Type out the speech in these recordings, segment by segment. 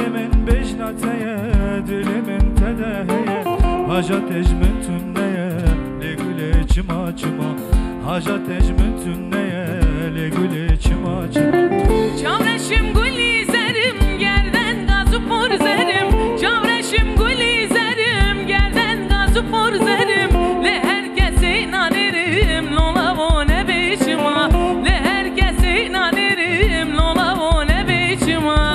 Esrimin bejnateye dilimin tedeheye Hacat ecmin tünneye legüle çıma çıma Hacat ecmin tünneye legüle çıma çıma Çavreşim gülü zerim gerden gazı por zerim Çavreşim gülü zerim gerden gazı por zerim Le herkese inanırım lola o ne biçima Le herkese inanırım lola o ne biçima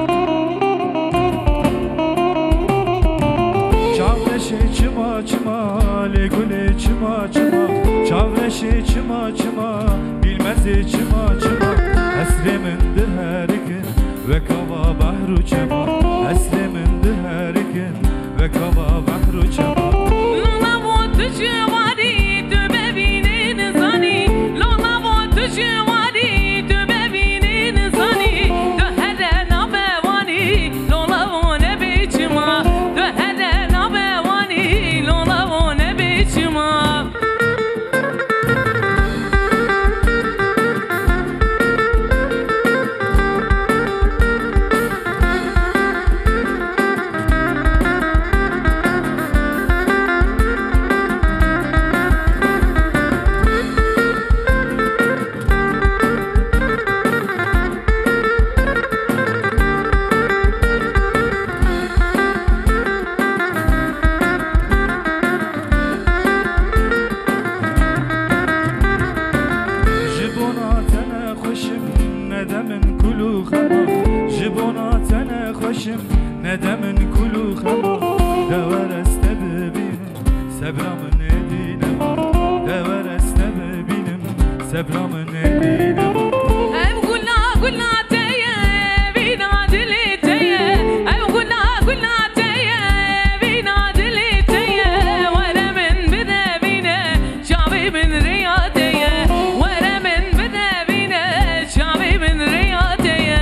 Çavreşi çıma çıma legüle çıma çıma Çavreşi çıma çıma bilmez çıma çıma Esrimindir her gün ve kava bahru çema Esrimindir her gün ve kava bahru çema Lola o tücü vari tübe binin zani Lola o tücü vari tübe binin zani Döhere nabe vani Lola o ne biçima Döhere nabe vani Lola o ne biçima Nedemin kulu khama Dever estebebinim Sebramın edine var Dever estebebinim Sebramın edine var Ev gula gula teye Vina dili teye Ev gula gula teye Vina dili teye Veremin bide bine Şabibin riyadeye Veremin bide bine Şabibin riyadeye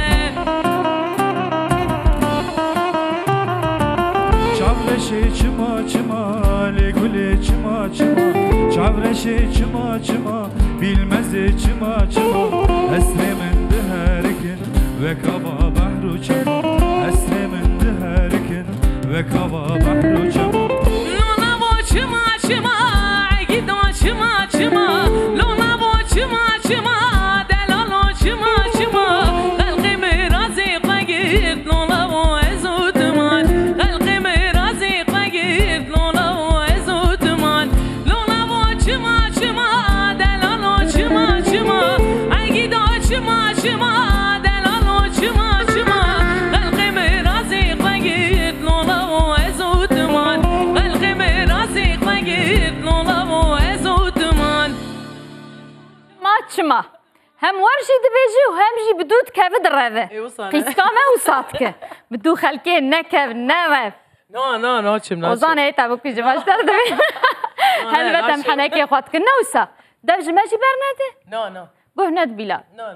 Çavreşi çıma çıma legüle çıma çıma Çavreşi çıma çıma bilmez çıma çıma Esrimindi her gün ve kava bahru çema Esrimindi her gün ve kava bahru çema Lola bo çıma çıma Gido çıma çıma Lola bo çıma çıma Delalo çıma çıma Kalkimi razı kagit Lola bo ezutman Kalkimi razı kagit Lola bo ezutman Lola bo çıma çıma Delalo çıma çıma Gido çıma çıma Delalo çıma çıma Kalkimi razı kagit Lola bo ezutman Kalkimi razı kagit Lola bo ezutman Maçma. Hem var jî dibêjî û hem jî bi dû dikeve direve. Qîska me wisa dike. Bi dû xelkê nekev nevev. No çim no. O zaman hêta bu kî ji baştar dibê. Helbet em henekê xwe dikin ne wisa. Dev ji me jî bernede? No. Guh nedibîla. No.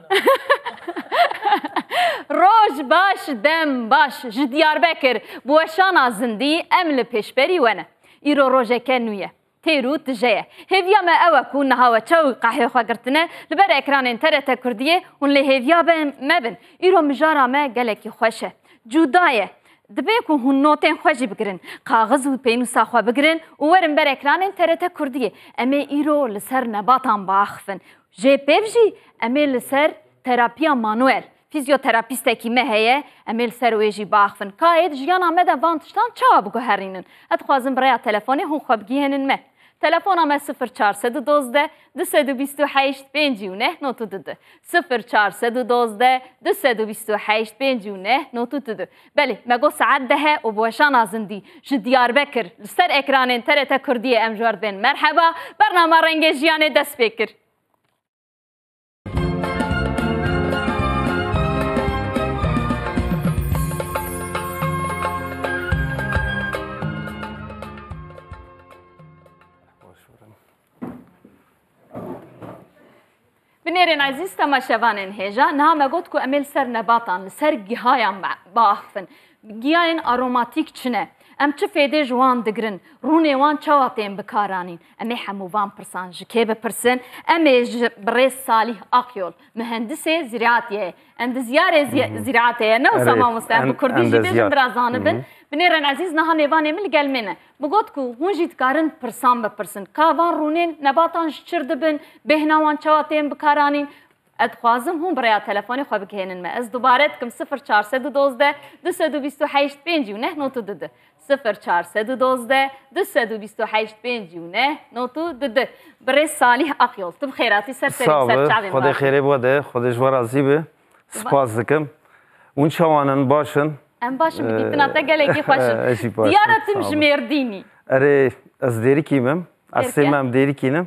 Roj baş dem baş ji Diyarbekir bu eşana zindî em li pêşberî we ne. Îro rojeke nû ye. Têrû tije. Hêviya me ew e ku niha we çaw qehê xwe girtine li ber ekranên TRT Kurdiyê hûn lê hêviya me bin. Îro mijara me gelekî xweş e. Cuda ye. Dibe ku hûn notên xwe jî bigirin. Kaxiz û pênûsa xwe bigirin û werin ber ekranên TRT Kurdiyê. Em ê îro li ser nebatan biaxivin. Jê pêv jî em ê li ser terapiya manuel. Fizyoterapîstekî me heye, em ê li ser wê jî biaxivin. Kayê jiyana me de van tiştan çawa biguherînin. Ez dixwazim birêya telefonê hûn xwe bigihînin me. Telefona me 0412 228 59 92 0412 228 59 92 Belê me got saet dehe û bi weşana zindî ji Diyarbekir li ser ekranên TRT Kurdiyê em ji we bin merheba bername rengê jiyanê dest pê kir. Binêrên ezîz temaşevanên hêja niha me got ku em ê li ser nebatan li ser gihayan biaxivin. Giyanên aromatîk çi ne? ام چه فیده جوان دگرن رونه وان چواتین بکارانین امی هموان پرسان جکه بپرسن امی برس صالح آقیول مهندس زراعتیه اند زیار زراعتیه نه سما مستعد کردی جدید برازانه بن بنیرن عزیز نه نیوانه مل گلمنه بگوت کو هون جیت کارن پرسان بپرسن کاوان رونین نباتان شرد بن بهنوان چواتین بکارانین ادخوازم هم برای تلفنی خواب بکهنن ما از دوباره کم 0412 228 59 نوتو دده 0412 228 59 نوتو دده برای صالح آقیول تو بخیراتی سر سر خدا خیره بوده خودش ورازی به سپاس دکم اون شوانن باشن ام باشم بیتنا تا گلگی خوشم دیارتم جمردینی اره از دیری کیمم از سیمم دیری کینم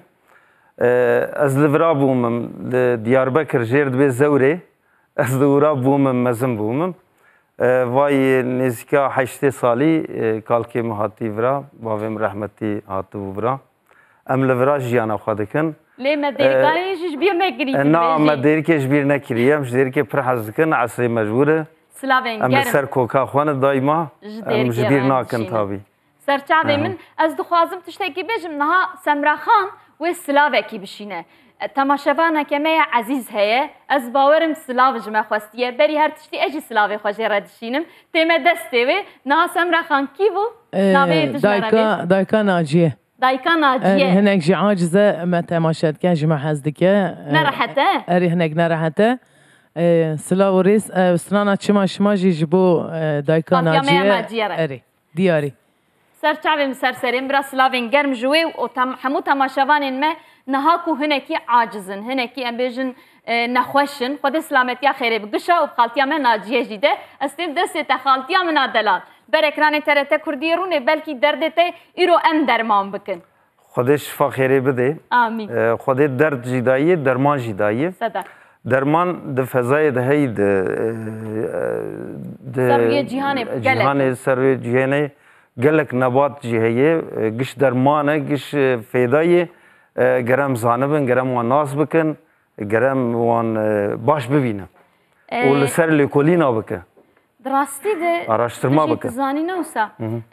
از لورا بومم دیاربکر جرد به زوره از لورا بومم مزم بومم وای نزدیکا 8 سالی کالکی مهاتی ورا باویم رحمتی هاتو ورا ام لورا جیانا خودکن لی مدیرکانی جبیر نکری نه مدیرکش جبیر نکریم جدیرکه پر حزکن عصری مجبوره سلاوین ام سر کوکا خوانه دایما ام جبیر ناکن تابی سرچاوی من از دخوازم تشتکی بجم نها سمرا خان و سلاوکی بشینه تماشاوانه کمی عزیز هیه از باورم سلاو جمع خواستیه بری هر تشتی اجی سلاوی خوشی را دشینم تیمه دسته و نه سمرا خان کی بو؟ دایکا ناجیه دایکا ناجیه هنک جی عاجزه ما تماشات که جمع حزدکه نراحته اری هنک نراحته سلاو ریس سرانا چما شما جی بو دایکا ناجیه اری دیاری سرچاویم سرسریم برا سلاوین گرم جوی و همو تماشاوانین ما نهاکو هنکی عاجزن هنکی ام بیجن نخوشن خود سلامتیا خیره بگشا و بخالتیا من ناجیه جیده استیم دسته تخالتیا من دلال بر اکران ترته کردی رونه بلکی دردته ایرو ام درمان بکن خودش شفا خیره بده آمین خود درد جداییه درمان جداییه صدق درمان ده فضای ده هی سروی جهان سروی جهانه گلک نبات جهیه گش درمانه گش فیدایه گرم زانبن گرم وان ناس بکن گرم وان باش ببینم و لسر لیکولینا بکن دراستی ده araştırma بکن زانی نوسا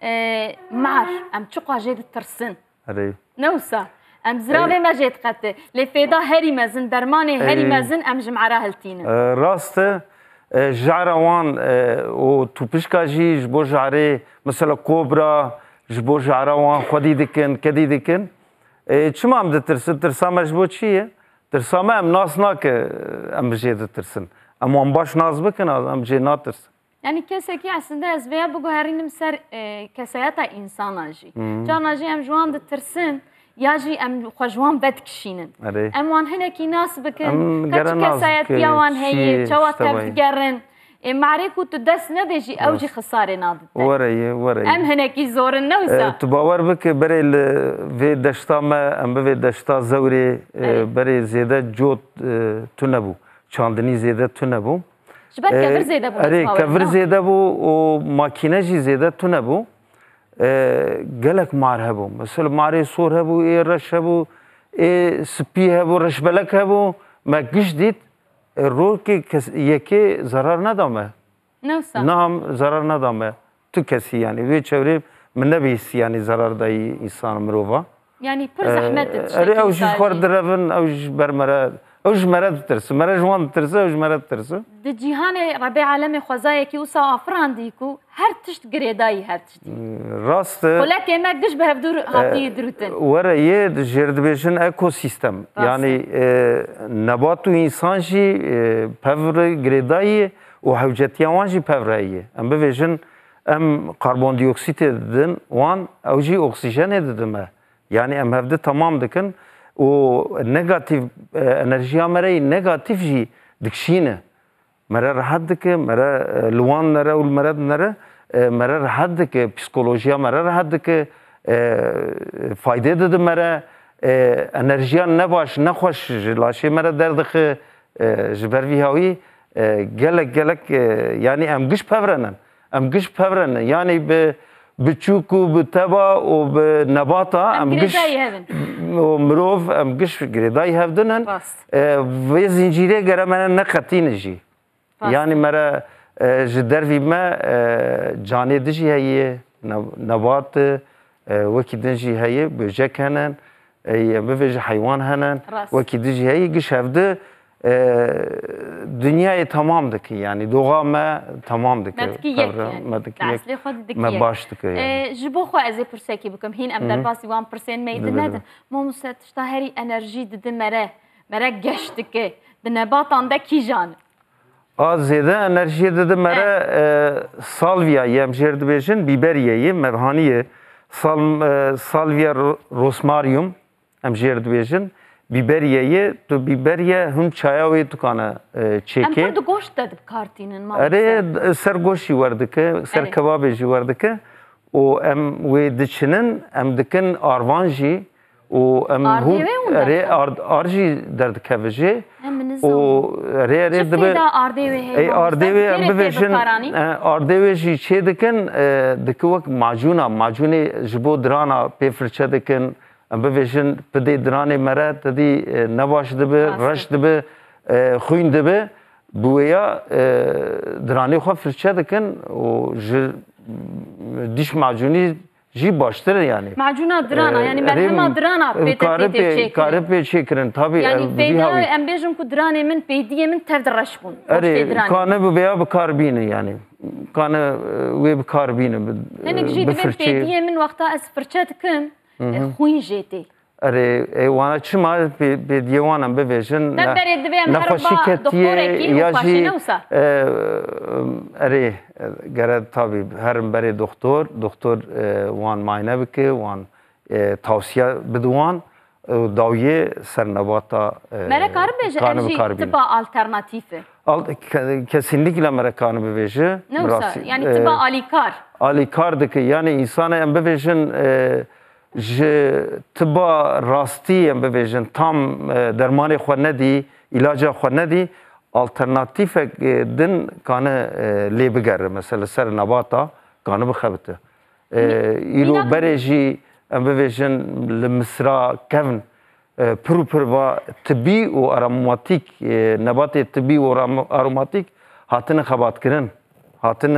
معر ام چقا جید ترسن نوسا ام زرابه ما جید قطه لفیدا هری مزن درمانه هری مزن ام جمعرا هلتینه راسته جعره وان و توپشکا جی جبو جعره مثلا کوبرا جبو جعره وان خودی دکن کدی دکن چما ام دترسن ترسام جبو چیه؟ ترسام ام ناس ناکه ام بجی دترسن ام وان باش ناز بکن ام بجی ناترسن yani keseki aslında ez veya bu herinim ser kesayata insan aji. Can aji em juan de tirsin ya ji em xojwan bed kişinin. Em wan hineki nas bikin. Kaç kesayat ya wan heye çawa teb gerin. معري كنت دس ندجي أوجي خسارة نادت. وري. أم هناك زور النوسة. تباور بك بري في دشتا ما أم بفي دشتا زوري بري زيادة جوت تنبو. چاندني زيادة تنبو. شبه كفر زيادة بو. أري كفر زيادة بو وماكينة جي زيادة تنبو. قالك مار هبو. مثلا ماري صور هبو إيه رش هبو إيه سبي هبو رش بلك هبو ما قش ديت رو که یکی ضرر ندامه نه هم ضرر ندامه تو کسی یعنی وی چوری من نبیسی یعنی ضرر دایی انسان مروفا یعنی پر زحمت اره اوش خورد روون اوش برمره اوش مرد ترسه مرد جوان ترسه اوش مرد ترسه ده جیهان ربی عالم خوزایی که اوسا آفران دیکو هر تشت گریدایی هر تشتی راسته ولی که ما گش به هفدور هاتی دروتن وره یه جردبیشن اکوسیستم یعنی نبات و انسان جی پور گریدایی و حوجتیان جی پوراییه ام بویژن ام کاربون دیوکسید دادن وان اوجی اکسیژن دادمه یعنی ام هفده تمام دکن و نگاتیو انرژیا مره نگاتیو جی دکشینه مره راحت دکه مره لوان نره و المرد نره مره راحت دکه پسیکولوژیا مره راحت دکه فایده داده مره انرژیا نباش نخوش لاشی مره دردخه جبروی هاوی گلک یعنی ام گش پورنن یعنی به بچوکو بتبا و بنباتا ام گش مروف ام گش گریدای هفدنن و زنجیره گره من نقطینه جی یعنی مرا جدروی ما جانه دجی هیه نبات وكي دنجي هي بوجك هنن بفيج حيوان هنن وكي دنجي هي قش هفده دنیای تمام دکی یعنی دوغا ما تمام دکی مدکیک ما باش دکی جبو خو از پرسکی بکم هین ام در باسی وان پرسن میدن ندن ما مستشتا هری انرژی دده مره گشت که به نباتان دکی جان زیاده انرژی دده مره سالویا یم جرد بیشن بیبریه مبهانیه سالویا روسماریوم ام جرد بیشن بیبریه تو بیبریه هم چایاوی تو کنه چیکی. ام تو گوشت داد کارتینن ما. اره سر گوشی ورده که سر کبابی ورده که و ام وی دچنن ام دکن آروانجی و ام هو اره آرجی درد کبجی و اره دبه ای آردیوی ام بفشن آردیوی چی دکن دکوک معجونه جبو درانا پیفرچه دکن ام بفشن پدی درانه مره تدی نباش دبه رش دبه خوین دبه بویا درانه خو فرچه دکن و دیش معجونی جی باشتر یعنی معجونه درانا یعنی مرهمه درانا پیت کاره پی چیکرن تابی یعنی پیدا ام بیجم کو درانه من پیدیه من تردرش بون کانه بیا بکار بینه یعنی کانه وی بکار بینه هنگ جی دبه پیدیه من وقتا از فرچه دکم خوین جیتی اره ایوانا چی ما به دیوانم ببیشن نخوشی کتیه یا جی اره گرد تابی هرم بری دکتر وان ماینه بکه وان توصیه بدوان داویه سرنباتا مره کار بیشه ارجی تبا آلترناتیفه kesinlikle merekanı bebeği. Yani tiba alikar. Alikar deki yani insana em bebeğin تبا راستی ام ببیشن تام درمان خو ندی علاج خو ندی آلترناتیف دن کانه لی بگره مثلا سر نباتا کانه بخبته ایرو برجی ام ببیشن لمصرا کون پروپروا طبی و آروماتیک نبات طبی و آروماتیک هاتن خبات کرن هاتن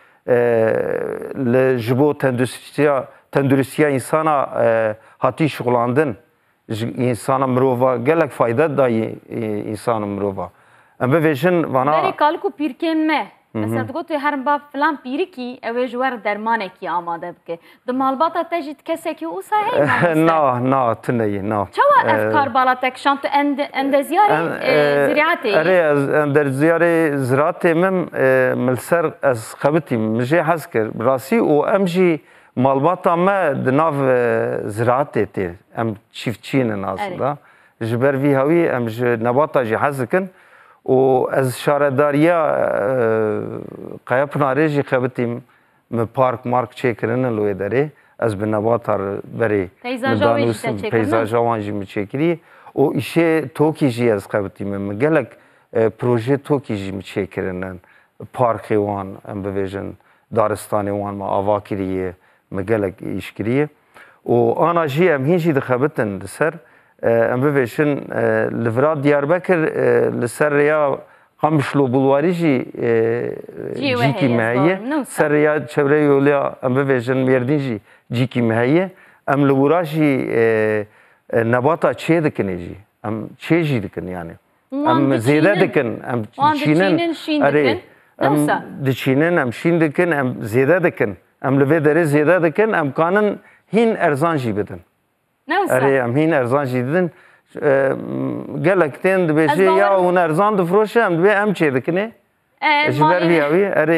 لجبو تندرستیا insana hati şuğlandın insana mrova gelek fayda dayı insana mrova ama beşin bana beri kalku pirkemme mesela diyor tu her bab falan pirki ev jwar dermane ki amade bke demalbata tejid keseki o sahi na tneyi na çava efkar balatek şant ende ziyare ziraati ender ziyare ziraati mem milser az khabti mje hasker rasi o amji malbata me dinav ziraatê tê em çiftçiyinin aslında ji ber vî hewî em ji nebata jî hez dikin û ez şaredariya Qayapınarê jî xebitîm min park mark çêkirinin li wê derê ez bi nebata berê peyzaja wan jî min çêkirî û îşê tokî jî ez xebitîm min gelek proje tokî jî min çêkirinin parkê wan em bibêjin daristanê wan me ava kiriye مجالك إشكالية وأنا جي أم هيجي دخبتن لسر أم بفيشن لفراد دياربكر لسر يا قمشلو بلواري جي كيميائية سر يا شبري يوليا أم بفيشن ميردين جي كيميائية أم لوراجي نباتا تشي دكن يجي أم تشي جي دكن يعني أم زيادة دكن أم تشينن أري أم دشينن أم شين دكن أم زيادة دكن ام لوی دره زیاده دکن ام کانن هین ارزان جی بدن اره ام هین ارزان جی بدن گلکتین دبیجی یا اون ارزان دفروشه ام دبی ام چه دکنه جبر بیاوی اره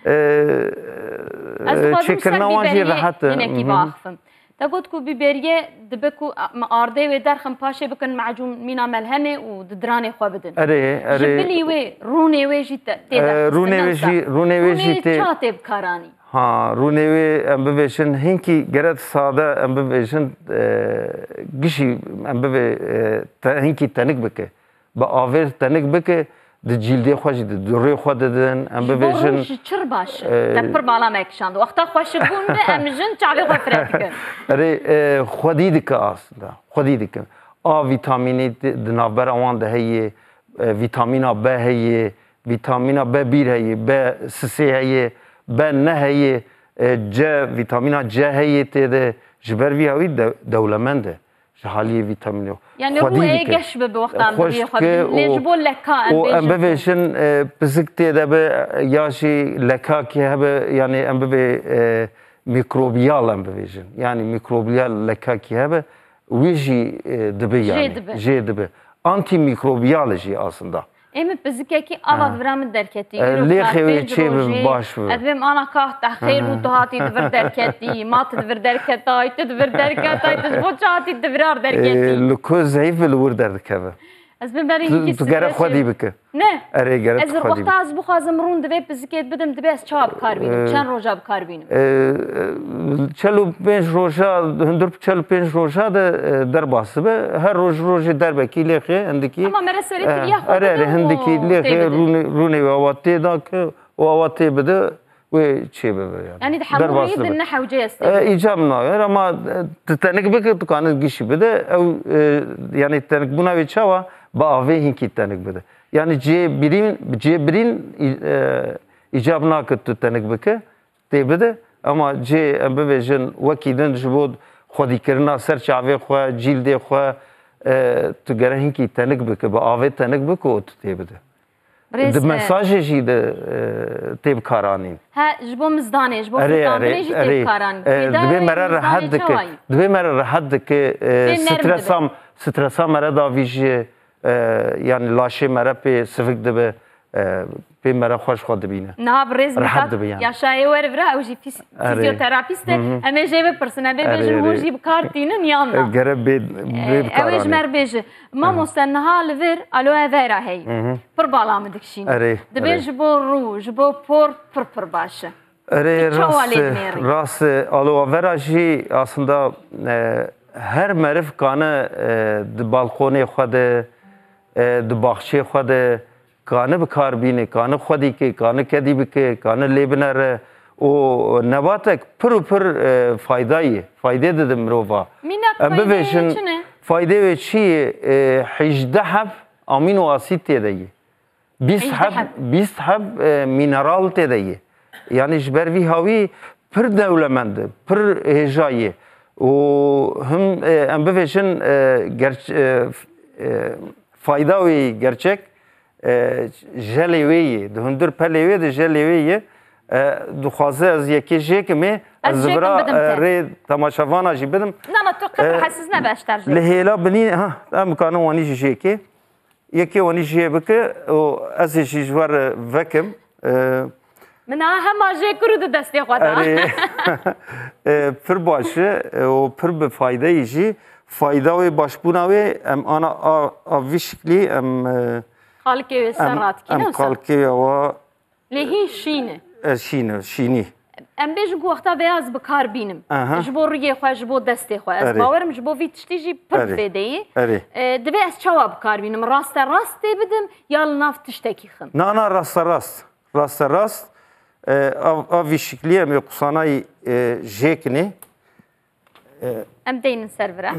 چکرنا وانجی راحت اینکی باخفم تقول كو ببريه دبكو معارضه ودرخم باشي بكن معجون مينا ملهمه ودراني خو بدن اري جبلي وي روني وي جي روني وي جي چاتب كاراني ها رونوی ام ببیشن هنگی گرد ساده ام ببیشن گشی ام ببی هنگی تنک بکه با آور تنک بکه د جلدی خوش د دوری خود دادن ام ببیشن چر باش تپر بالا مکشاند وقتا خوش بونده ام جن چاله خفرت کن اره خودی دکه aslında خودی دکه آ ویتامینی دنابر آوان ده هیه ویتامینا ب هیه ویتامینا ب بیر هیه ب سسی هیه ben ne heye C vitamina C هي تده جبر وی هوی دولمنده جهالی ویتامینو يعني رو ايش بوقت عم بياخذ ليش بقول لك ام بفيشن بزكتي ده ياشي لكا كي هب يعني ام بف ميكروبيال ام بفيشن يعني ميكروبيال لكا كي هب ويجي دبي يعني جي دبي انتي ميكروبيال جي aslında ام بزكي افا برام دركتي ليه خوي تشي باش ادم انا كاه تخير ودهاتي دبر دركتي ما تدبر دركتاي تدبر دركتاي تزبوطاتي دبرار دركتي لكو ضعيف الور دركبه از ببري تقرا خدي بك نه اري قرا از وقت از بخازم رون دبي بزكيت بدم دبي از چاب کار بینم چند روزا کار بینم 45 روزا 145 روزا در باسبه هر روز در بکی لخه اندکی اما مرسری تریا خود اره اندکی لخه رونی واتی دا که واتی بده و چی ببر يعني تحمل يد النحو جاست ايجابنا اما تتنك بك دكان گيش بده او يعني تنك بنا وچوا با اوه هنكي تنك بده يعني جي برين ايجابنا كت تنك بك تي بده اما جي ام بيجن وكيدن جبود خودي كرنا سر چاوي خو جلد خو تگره هنكي تنك بك با اوه تنك بك او تي بده د مساج جي د تيب كاراني ها جبو مزداني جبو فطامري جي تيب كاراني دبي مرة راحت دك سترسام مرة دا فيجي يعني لاشي مرة بي سفك دبي بي مرة خوش خود دبينه نه بريز راحت دبي يا شاي ور برا او جي فيزيوثيرابيست اما جيب بيرسونال بيجي جي بكارتين يانا قرب بيد كاراني اوج مر بيجي ما مستنها لفير الو فيرا هي پر بالا مدكشين دبي جبو رو جبو پر باشه راس الو فيرا جي aslında her merif kanı د balkonu خود د باغچه خود کانه بکار بینه کانه خودی که کانه کدی بکه کانه لیبنر و نباتک پر فایده ده مروفا فایده و چیه 18 حب امینو اسید تیده 20 حب مینرال تیده yani جبر وی هاوی پر دولمنده پر هجایه و هم ام بفشن فایده وی gerçek جلیوی ده هندر پلیوی ده جلیوی دخوازه از یکی جیک می از برا ری تماشاوانا جی بدم نه تو قطر حساس نباشتر جی لهیلا بنی ها امکانه وانی جیکی یکی وانی جی بکه و از جیجوار وکم من همه جی کرد دستی خدا پر باشه و پر به فایده جی فایده و باشبوناوی ام آنا آوی شکلی ام خالكي سرات كينا خالكي و لهي شيني ام بيج وقتا بياز بكار بينم جبو ريي خو جبو دستي خو از باورم جبو في تشتيجي بيرفيدي دبي اس جواب بكار بينم راست بدم يال ناف تشتكي خم نا راست افي شكليه مي قصاناي جيكني ام دين سيرفرا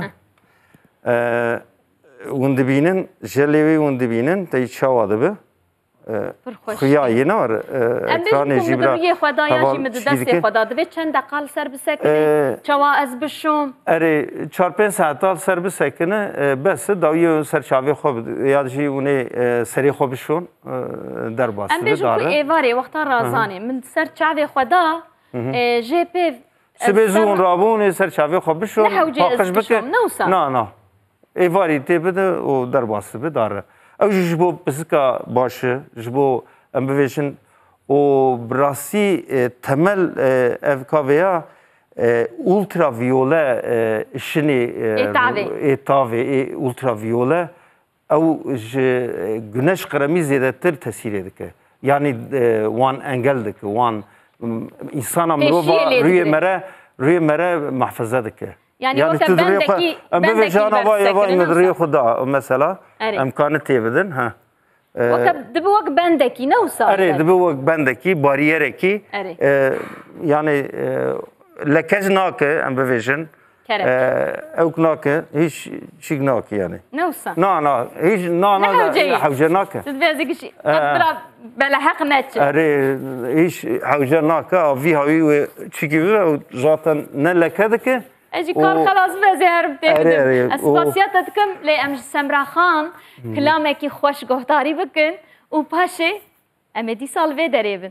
وندبينن جلوي وندبينن تي شواده به خياي نار اكران جبرا خدا ياجي مددست خدا دبي چند دقال سر بسكني چوا از بشوم اري 4-5 ساعت سر بسكنه بس داوي سر چاوي خوب يادجي وني سري خوب شون در باس ام بيجو ايواري وقت رازاني من سر چاوي خدا جي بي سبزون رابون سر چاوي خوب شون باقش بك نه ایواری تی بده و در باسته بداره. او جبو بسکا باشه جبو ام بفیشن و براسی تمل افکاویا ultraviyole işini etavi ultraviyole او güneş kremi zedetir tesir edike. Yani wan engel dike wan insana mrova rüye mere mahfaza dike. Yani o bendeki مدري خدا مثلا امكانه تيبدن ها دبوك بندكي نوصل اري دبوك بندكي باريركي يعني لكجناك ام بفيجن او ناكه هيش شيء ناكه يعني نوصا نا هيش نا حوجه ناكه تبي شيء قدر بلحق نتش اري هيش حوجه ناكه في هاي شيء ذاتا نلك هذاك اجي كار خلاص بزهر بتبدأ اسباسياتكم لي امش سمرا خان كلامك خوش گهداری بکن و پاشه امدی سالوه دریبن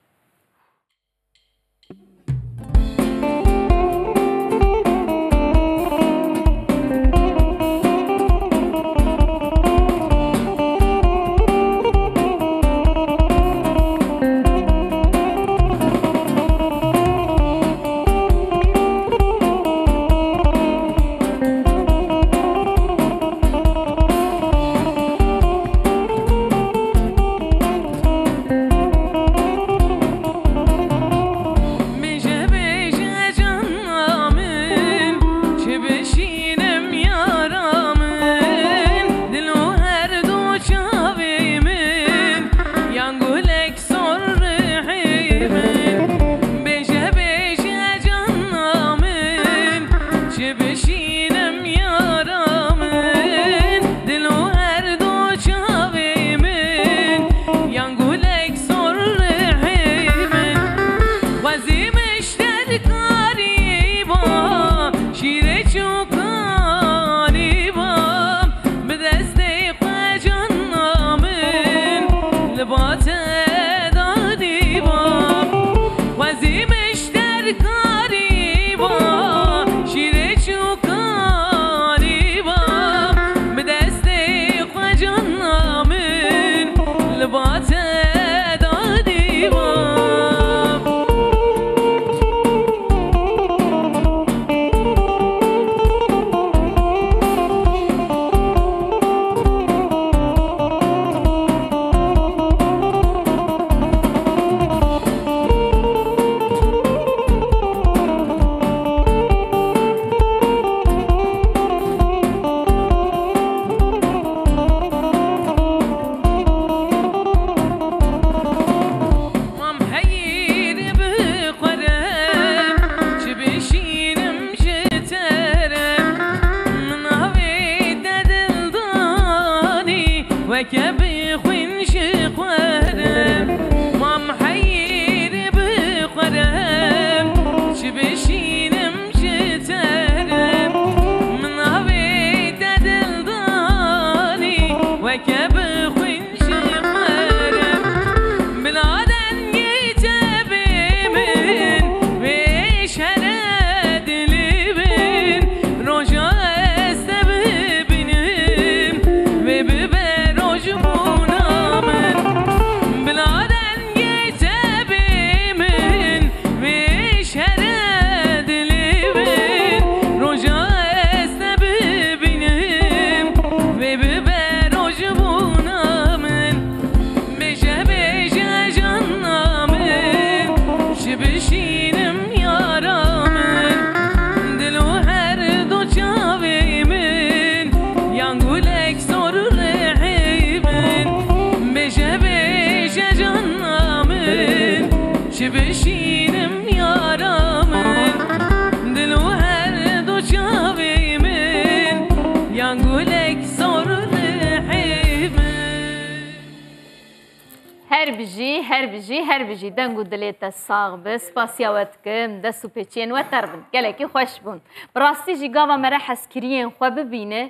هر بجی دنگو دلیت ساغ بس پاسیاوت کم دستو پیچین و تربن گلکی خوش بون براستی جی گاوا مره حسکرین خو ببینه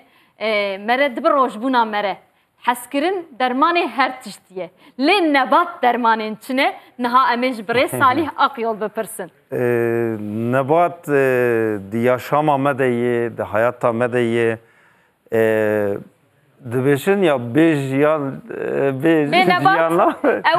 مره دبروش بونا مره حسکرین درمان هر تشتیه لین نبات درمان چنه نها امیج بره صالح اقیال بپرسن نبات دی yaşama medeyi دی hayata medeyi دبیشن یا بیجیان بیجیانلا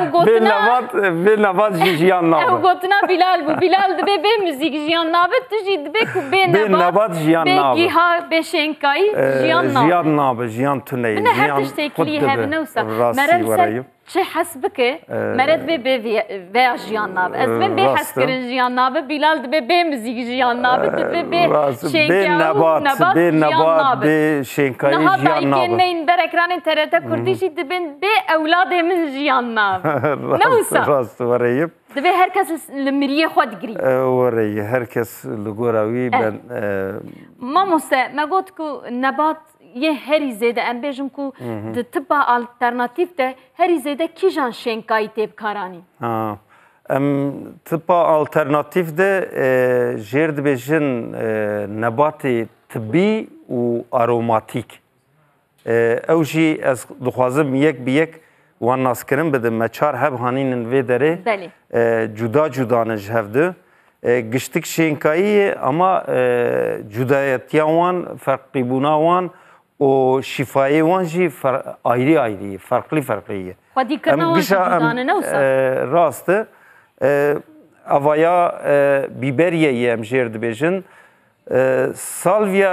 بنبات جیان ناب. او گفتنا بیلال بو بیلال دبی به موزیک جیان ناب تجی دبی کو بنبات جیان ناب. بگیها بشنکایی جیان ناب. جیان ناب جیان تنی. نه هر تشتکلی هر نوسا. مرد چه حسب که مرد به جیان ناب. از به حس کردن جیان ناب بیلال دبی به موزیک جیان ناب دبی به شنکایی بنبات به شنکایی جیان ناب. این در اکران ترتا کردیشی دبن به اولاد من جیان ناب. نوسا. راست ورایب. دبي هركس المريه خود جري وري هركس لغوراوي بن ما موسى ما قلتكو نبات يه هری زیده ام بیشم کو د تبا آلترناتیو ده هری زیده کی جان شنکایی تیب کارانی ام تبا آلترناتیو ده جرد بیشن نبات طبی و آروماتیک اوجی از دخوازم یک بیک وان ناس کرن بدم مچار هب هانین وی داره جدا جدا نجهفده گشتک شنکایی اما جدایتیان فرقی بوناوان و شفای وانجی آیری فرقلیه. خودی کردن وانجی جدانه نوسا. راسته اویا بیبریه ام جرد بیشن سالویا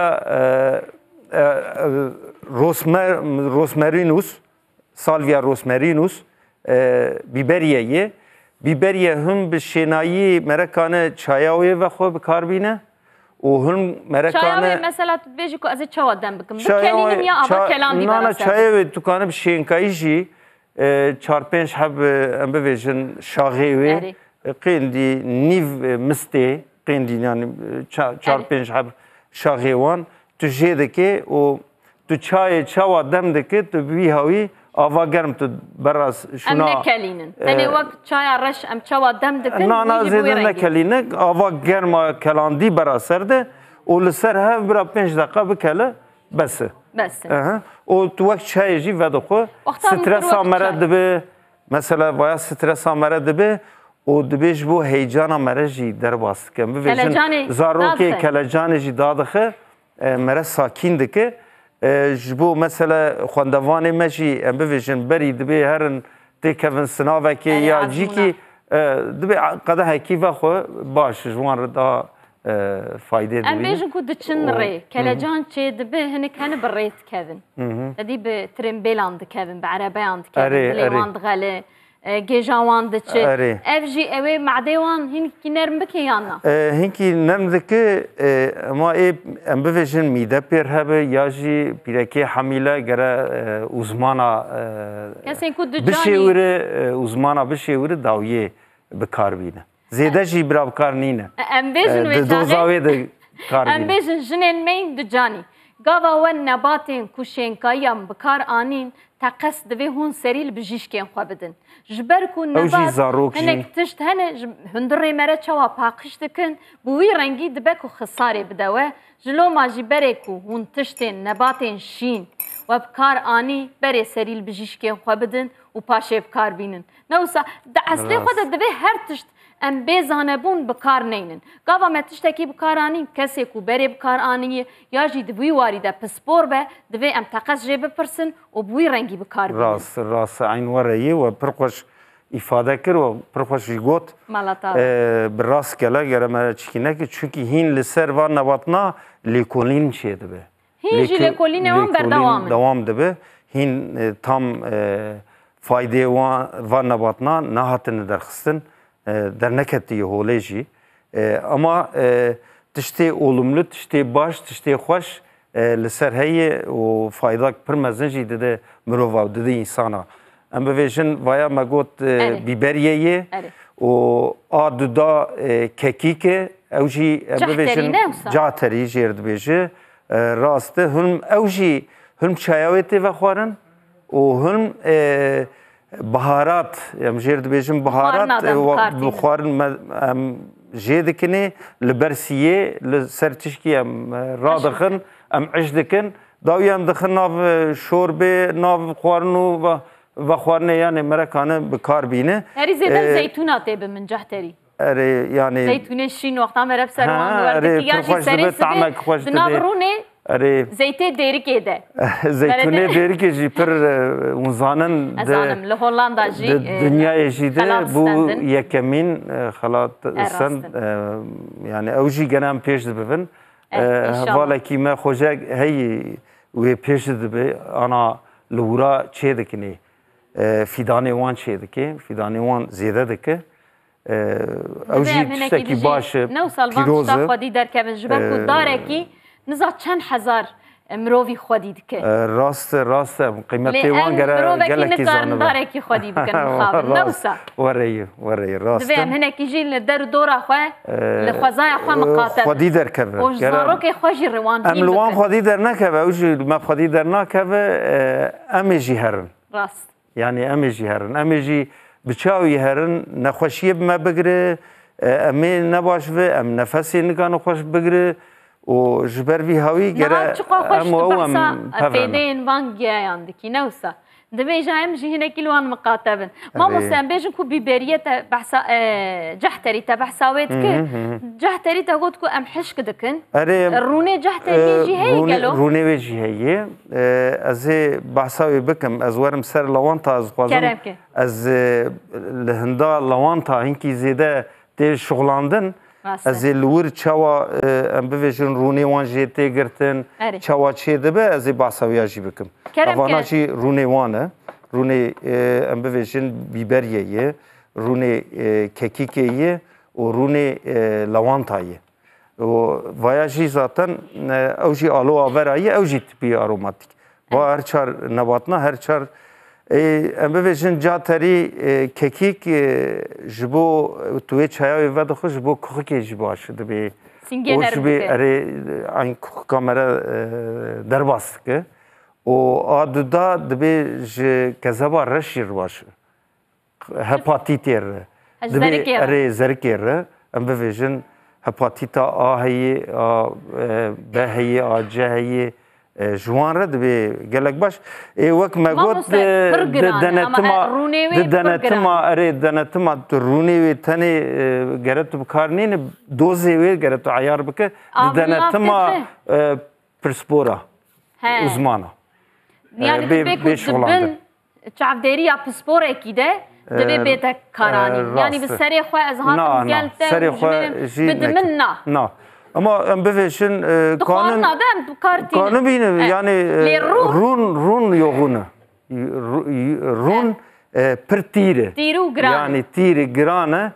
روسمرینوس سالویا روسمرینوس بیبریه هم به شنایی مرکانه چایاوی و خوب کار بینه و هم مرکانه چایاوی مثلا بیشی که از چه دم بکم بکلینم یا آوا کلام دی نه چایاوی تو کانه شنکاییجی 4-5 حب ام بویژن شاغیوی قیندی نیو مسته قیندی یعنی 4-5 حب شاغیوان تو جیده که و تو چاوا دم دکه تو بیهاوی آوا گرم تو براس شنا ام نکلینن تنی وقت چای رش ام چوا دم دکن نه زیاد نکلینه آوا گرم کلاندی براس سرده و لسر هف برا 5 دقیقه بکله بس و تو وقت چای جی و دخو استرس آمرد به مثلا باید استرس آمرد به و دبیش بو هیجان آمرد جی در باست کم ببینن زاروکی کلجان جی دادخه مرد ساکین دکه جبو مثلا خواندوان ماشي ام بفيجن بري دبي هرن تكفن سناوكي يا جيكي دبي قد هيكي فخو باش جوان ردا فايده دبي ام بيجن كو دچن ري كلاجان تشي دبي هنك هن بريت كيفن ددي بترمبيلاند كيفن بعربياند كيفن ليواند غله جيجاوان دچ افجي اوي معديوان هنكي نرم بكي يانا هنكي نرم دكي ما اي ام بفيجن ميدا بير هبه ياجي بيركي حميله غرا uzmana بشيور uzmana بشيور داويه بكاربينه زيده جي برا بكارنينه ام بيجن دوزاوي د كاربينه ام بيجن جنين مين دجاني قاوا ون نباتين كوشينكايام بكار انين تقص دوی هون سریل بجیشکن خو بدن جبر کو نبات هنک تشت هنه هندری مره چوا پاقش دکن بوی رنگی دبک و خساره بدوه جلو ما جبره کو هون تشتین نباتین شین و بکار آنی بره سریل بجیشکن خو بدن و پاشه بکار بینن نوسا د اصلی خود دوی هر تشت ام بیزانه بون بکار نینن گاوا ما تشتکی بکار آنی کسی کو بره بکار آنیه یا جی دوی واری ده پسپور به دوی ام تقص جه بپرسن و بوی رنگی بکار بینن راس عین ورایی و پرخوش ifade kir و پرخوش got براس کلا گرم چکینه که چونکی هین لسر و نباتنا لیکولین چه دبه هین جی لیکولین وان دوام دبه هین tam fayde و نباتنا نهاتن درخستن در نکتی هولیجی اما تشتی olumlu تشتی باش تشتی خوش لسر هی و فایده پرمزنجی دده مروفا دده انسانا ام بویژن ویا مگوت بیبریه و آدودا ککیکه اوجی ام بویژن جاتری جرد بیجه راسته هم اوجی هم چایویتی و خوارن و هم بهارات ام جرد بیجن بهارات بخوارن جیدکنی لبرسیه لسرتشکی ام رادخن ام عجدکن داوی ام دخن ناف شوربه ناف خوارنو و خوارنه یعنی مرکانه بکار بینه هری زیده زیتوناته به من جهتری یعنی زیتونه شین وقتا مرب سروان وردکی یا جی سری سبه دنابرونه زیته دیری که ده زیتونه دیری که جی پر اونزانن ازانم لهولاندا جی دنیای جی ده بو یکمین خلات سند یعنی اوجی گنام پیش دبن والا کی ما خوجه هی و پیش دبه انا لورا چه دکنی فیدانه وان چه دکه فیدانه وان زیاده دکه اوجی تشتکی باشه نوصل وان خودی در که جبر کو داره کی نزا چند هزار مروفی خودی دکه راست قیمتی وان گله کی زانه داره کی خودی بکن مخابن نوسا وری راست دوام هنه کی جیل در دورا خو لخوازای خو مقاطب خودی در کبه و زارو کی خوشی روان ام لوان خودی در نکبه اوجی ما خودی در نکبه امیجی هرن راست يعني امجي هرن امجي بچاوي هرن نخوشي بما بگره امي نباش و ام نفسي نگانو خوش بگره و جبر بي هاوي گره ام وام فيدين وانجيا عندك نوسا دبي جايم جي هنا كيلوان مقاطبن ما مسلم بيجن كو بيبريه بحثا جحتري تبحثاويت ك جحتري تقول كو ام حشك دكن الروني جحتري جي هي قالو روني جي هي از بحثاوي بكم از ورم سر لوانتا از خوازم از الهندا لوانتا هنكي زيده دي شغلاندن از لور چوا ام بویژن رونی وان جیته گرتن چوا چه دبه از بحثاوی جی بکم اوانا جی رونی وانه رونی ام بویژن بیبریه رونی ککیکیه و رونی لوانتایه و ویا جی zaten او جی آلو آورایه او جی تبی آروماتیک و هر چار نباتنا هر چار ام بویژن جاتری ککیک جبو توی چایای ود خوش جبو کوکی جبو شده به سینگنر به اره این کامera درباست که و آدودا دبی ج کذابا رشیر باشه هپاتیتیر دبی اره زرکیر ام بویژن هپاتیتا آهی به هی آجه هی جوان رد به گلک باش وقت مگود دنتما رونی و تنی گرت بکارنین دوزی و گرت عیار بکه دنتما پرسپورا uzmana yani bek çavderi ya pspora ekide debe beta karani yani bir seri xwe az hatim gelte seri xwe na ama em bevêjin kanun bîne yani rûn yoxune rûn pir tîr yani tîr giran e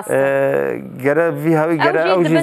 gere vî hevî gere ew jî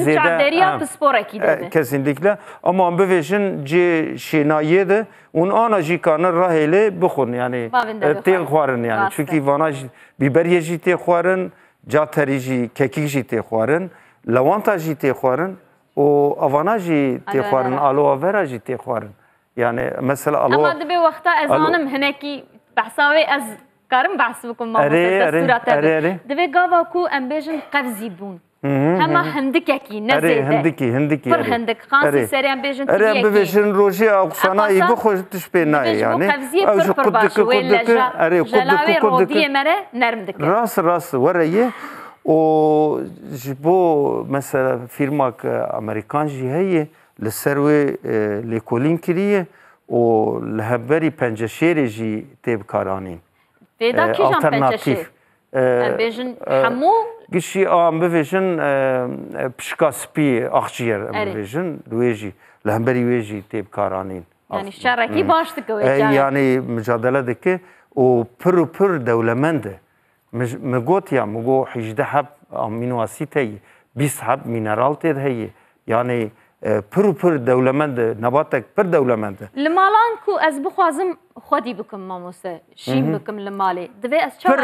zêde kesinlikle ama em bevêjin cê şênayê de û ana jî kanin rahêlê bixwin yani tê xwarin yani çünkü vana jî bîberiyê jî tê xwarin caterî jî kekîk jî tê xwarin lewanta jî tê xwarin و avana jî tê xwarin aloe vera jî tê xwarin yani mesela aloe ama dibe wexta ez zanim hinekî behsa wê ez karim behs bikim mamostestura dibe gava ku em bêjin qevzî bûn hema hindikekî ne zêde hindikî pir hindik qasî serê em bêjin em bibêjin rojê aqsanayî bixwe tişpê nayê yani ew jî qut dike wê leja rodiyê me re nerm dike rast were yê و جبو مثلا فيرما امريكان جي هي لسروي ليكولين كريه و لهبري بنجشيري جي تيب كارانين تيدا كيجان بنجشير بيجن حمو قشي ام بفيجن بشكا سبي اخجير ام بفيجن دويجي لهبري ويجي تيب كارانين يعني شركي باش دكوي يعني مجادله دكه و پر دولمند مگوت یا مگو 18 حب امینو اسید هی 20 حب مینرال تید هی یعنی پر دولمند نباتک پر دولمند لمالان کو از بخوازم خودی بکم ماموسه شیم بکم لمالی دوی از چه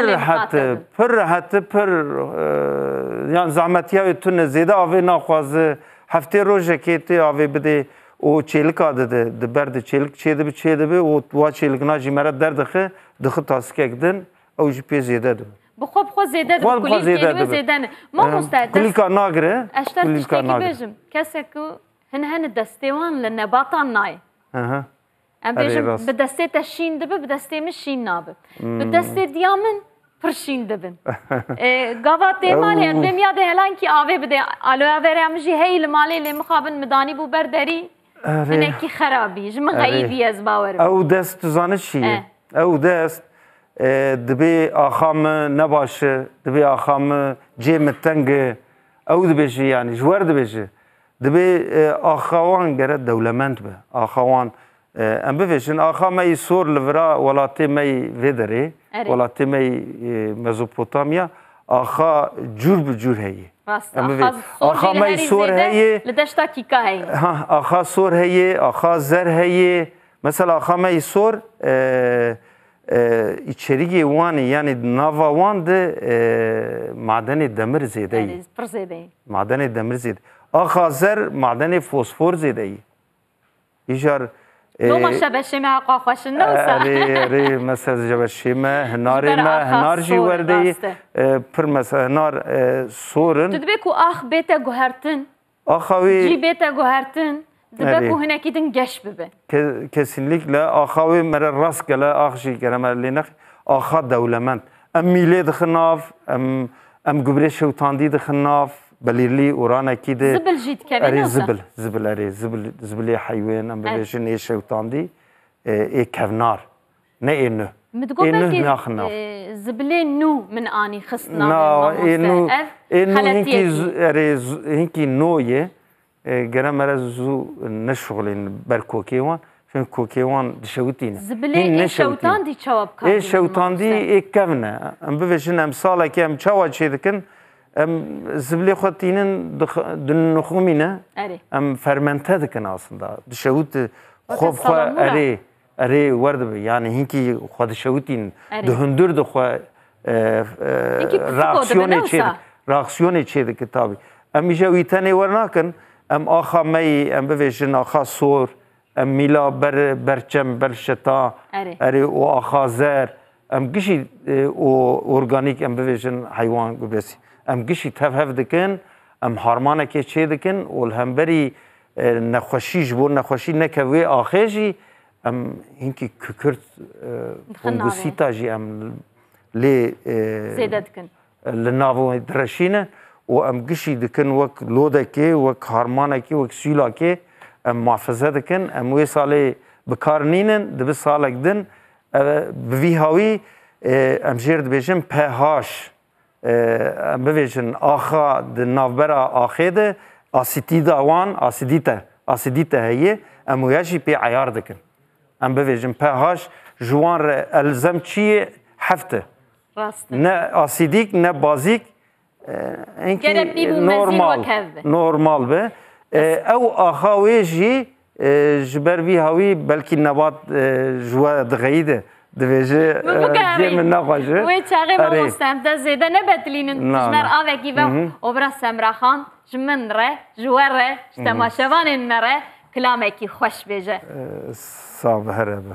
پر یعنی زحمتیای تون زیاده آوی نخوازه هفته روزه که تی آوی بده او چیلک آده ده برد چیلک چیده به او وا چیلک ناجی مرد دردخه دخه تاسکه کدن او جی پی زیاده ده بخوب خو زیده ده کلیک زیده نه ما مستعد کلیکا ناگره اشتر تشتکی بیجم کسی که هن دستیوان لنباتان نای ام بیجم به دسته تشین دبه به دسته مشین نابه به دسته دیامن پرشین دبن گاوات مالی اندم یاد هلان کی آوه بده آلوه ورم جی هیل مالی لی مخابن مدانی بو برداری هنکی خرابی جم غیبی از باورم او دست زانه چیه او دست دبی آخام نباشه دبی آخام جیم تنگه او دبیجی یعنی جوار دبیجی دبی آخوان گرد دولمند به آخوان ام بفیشن آخامی سور لورا ولاتی می ویدره ولاتی می مزوپوتامیا آخا جور به جور هیه آخا مای سور هیه لدشتا کیکا هیه آخا سور هیه آخا زر هیه مثلا آخا مای سور içeriği vani yani nava van de madeni demir zedeyi. Madeni demir zede. Akhazer madeni fosfor zedeyi. İjar Loma şebeşime haqa xoşun newsa. Ri mesela şebeşime henarji verdeyi. Pir mesela henar sorun. Tudbe ku ah bete guhertin. Akhavi ji bete guhertin. Dibek ku hinekî din geş bibe. Kesinlikle axavi mere rast gele axşi keremerlinek axa devlement. Em milê dixin nav, em gubrê şewtandî dixin nav, belîrlî oranekî de Zibil jî dikeve zibil zibilê heywan em bibêjin ê şewtandî ê kevnar ne ê nû. Midgo belki zibilê nû min anî xistna. Na ê nû hinkî nû ye گرم مرز زو نشغلین بر کوکیوان چون کوکیوان دشوتینه زبله شوتان دی چواب کار شوتان دی یک کونه ام بفشن ام ساله که ام چواد شدکن ام زبله خودتینن دنخومینه ام فرمنته دکن aslında دشوت خوب خو اره ورد yani hinki خود شوتین دهندر دخو reaksiyonu çedik tabi ام جویتنی ورناکن ام آخا می ام بویژن آخا سور ام میلا برچم برشتا اری و آخا زر ام گشی او ارگانیک ام بویژن حیوان گبسی ام گشی تفهف دکن ام هارمانه که چه دکن و الهمبری نخوشیش بو نخوشی نکوی آخیجی ام هینکی ککرت بونگوسیتا جی ام لی زیده دکن لناو درشینه و ام گشی دکن وک لوده که وک هارمانه که وک سیلا که ام محافظه دکن ام وی ساله بکار نینن دبی سالک دن بوی هاوی ام جرد بیشن پهاش ام بویشن آخا ده نافبرا آخه ده آسیتی ده وان آسیدیته هیه ام ویشی پی عیار دکن ام بویشن پهاش جوان ر الزم چیه هفته نه آسیدیک نه بازیک normal be ew axawê jî ji ber vî hawî belkî nebat ji we dixeyî de divêje cê min naxwaje wê çaxê mamostem te zêde nebetilînin ji ber avekî ve obra Semraxan ji min re ji we re ji temaşevanên me re kilamekî xweş bêje sav here be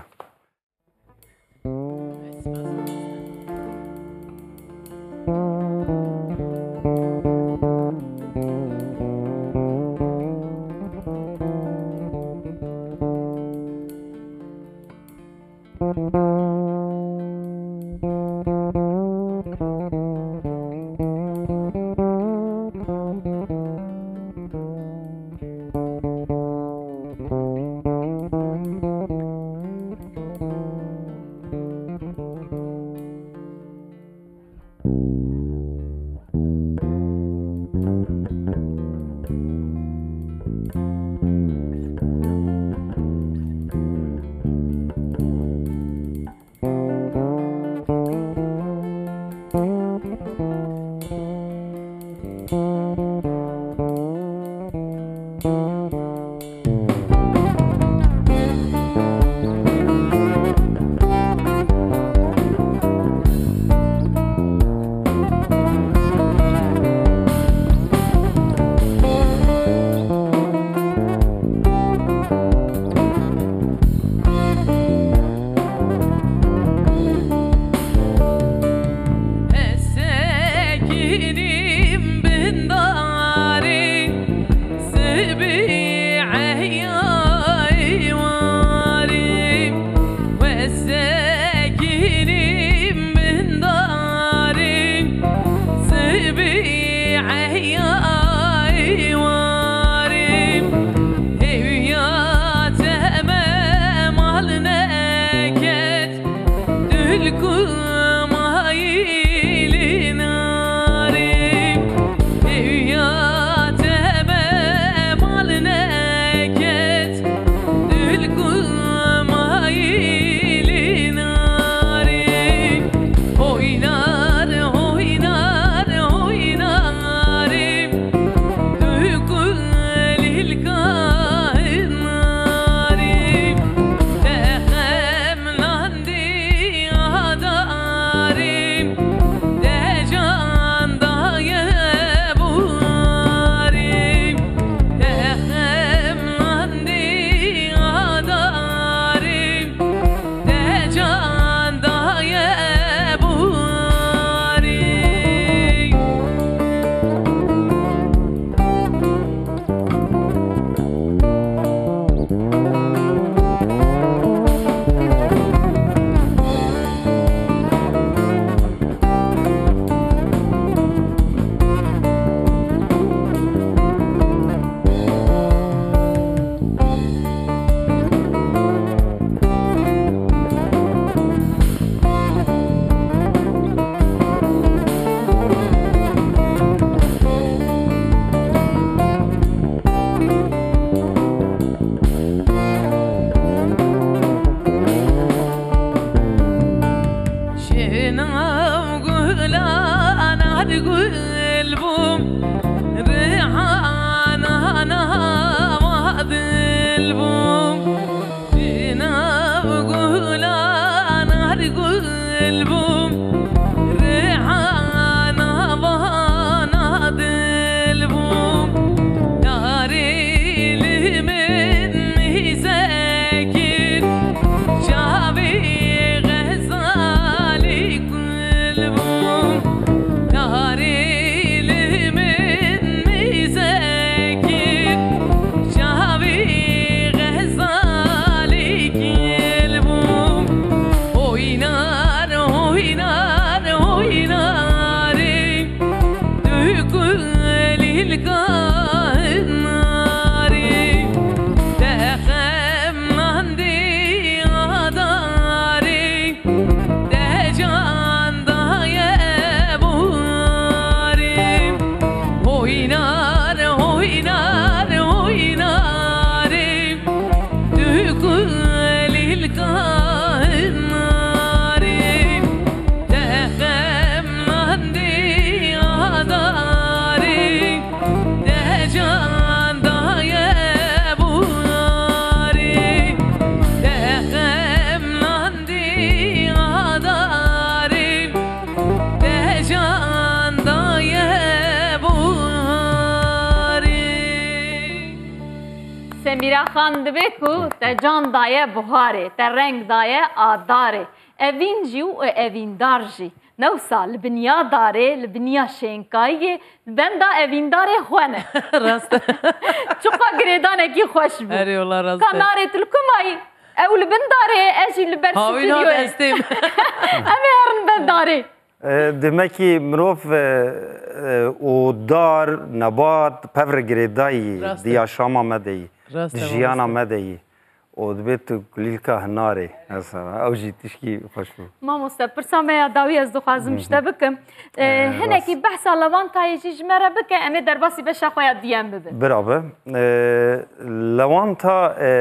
میرا خان دبه کو تا جان دایه بهاره تا رنگ دایه آداره اوین جی و اوین دار جی نوسا لبنیا داره لبنیا شنکایی بندا اوین داره خوانه راست چقا گریدانه کی خوش بود اری والله راست کاناره تلکمایی اول بنداره اجی لبر هاوینا ستودیو دستیم اما هرن بنداره demek ki mirov o dar nebat pevre girêdayî Rast di yaşama me deyî Rast di e, jiyana me deyî o dibe tu kulîlka hinarê ew jî tişkî xweş bû مامۆستا پرسا me ya dawî ez dixwazim ji te bikim hinekî behsa levantayê jî ji me re bike em ê derbasî beşa xwe ya diyem bibin Bravo. Lewanta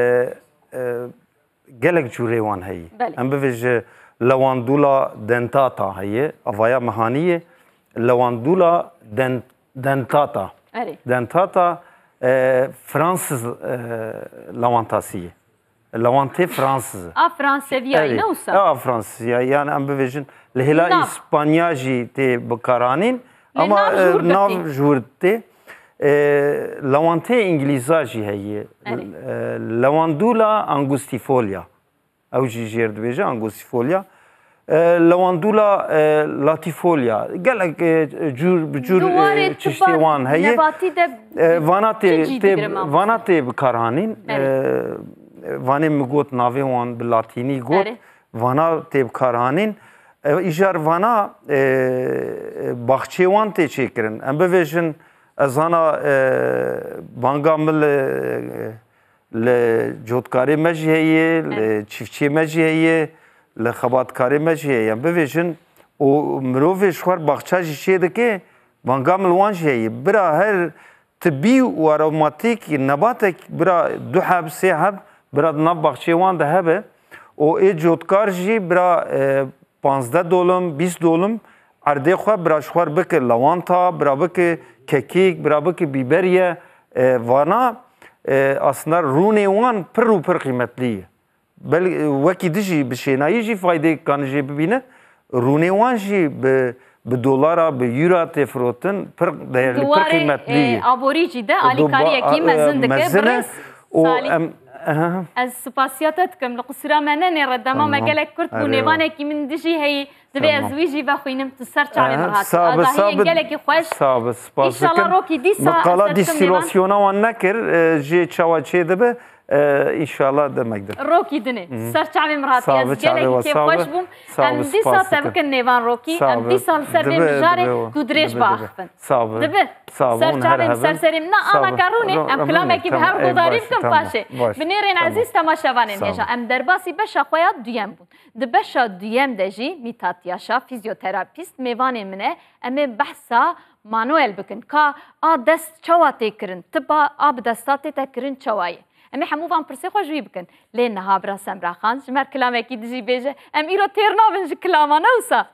gelek cûrê wan heye. Belê. Em bivêje lewandula dentata heye, avaya mehaniyê. Lewandula dentata. erê Dentata Fransız lewantasî ye. Lewantê Fransız. a Franseviyayî ne wisa A Fransız ya yani em bivêjin li hêla Nav. İspanya jî tê bikaranîn ama nav jûr dikê. nav jûr tê. Lewantê İngilîza jî heye. Lewandula angustifolia. Ew jî jêr dibêje angustifolia. Lewandula latifolia. Gelek cûr bi cûr Duwarê çeşitê wan heye. nebatî de Vana çi cî digirim am? vana tê bikaranîn. Vanê min got navê wan bi latînî got. Erê. Vana tê bikaranîn. Îjar vana baxçê wan tê çêkirin. Em bivêjin ez hana banga min li cotkarê me jî heye, li çîfçiyê me jî heye, li xebatkarê me jî heye. Em bivêjin û mirovê ji xwe baxça jî çê dike, banga min wan jî heye. Bira her tibbî û aromatîk nebatek bira du heb, sê heb, bira di nav baxçê wan de hebe. û ê cotkar jî bira 15 dolum, 20 dolum erdê xwe bira ji xwe bike lewanta, bira bike kekîk, bira bike bîberiye. Vana aslında rûnê wan pir û pir qîmetlî ye. Wekî dijî bi şênayî jî faydê kan jê bibîne, rûnê wan jî bi dolara, bi eura tê firotin pir değerli, pir qîmetlî ye. Duwarê aborî jî de alîkariyekî mezin dike Mezin e, biriz û salî em ez spasiyata dikim li qusira me nenê re dema me gelek kurt bû Erê, nêvanekî min dijî heyî divê ez wî jî vexwînim tu ser çavê min hat Sabit, agahiyên gelekî xweş sabit, spas İnşallah dikim. rokî dîsa Miqala ez destım dîstîlasyona wan nekir, jê çawa çê dibe, înşallah demek de. rokî dinê ser çavê min hatî ez Sabit, çavê gelekî we kêfxweş sabit. bûm Sabit, em dîsa spas te dikim. bikin nêvan rokî em Sabit. dîsa li ser vê Dibe, mijarê dibe, tu dirêj dibe, biaxivin Sabit. dibe Sabit, ser hûn çavê her min ser hebin. serî na ana Sabit. karûnê em kilamekî bi her godarî bikim Tamam, paşê baş. bi nêrên Tamam. ezîz temaşevanên Sabit. hêja em derbasî beşa xwe ya duyem bûn di beşa duyem de jî Mîtat Yaşa fizyoterapîst mêvanê min e em ê behsa manuel bikin ka a dest çawa tê kirin tiba a bi desta tê te kirin çawa ye em ê hemû van pirsê xwe ji wî bikin lê niha bira Semraxan ji mer kilamekî dijî bêje em îro têr nabin ji kilama ne wisa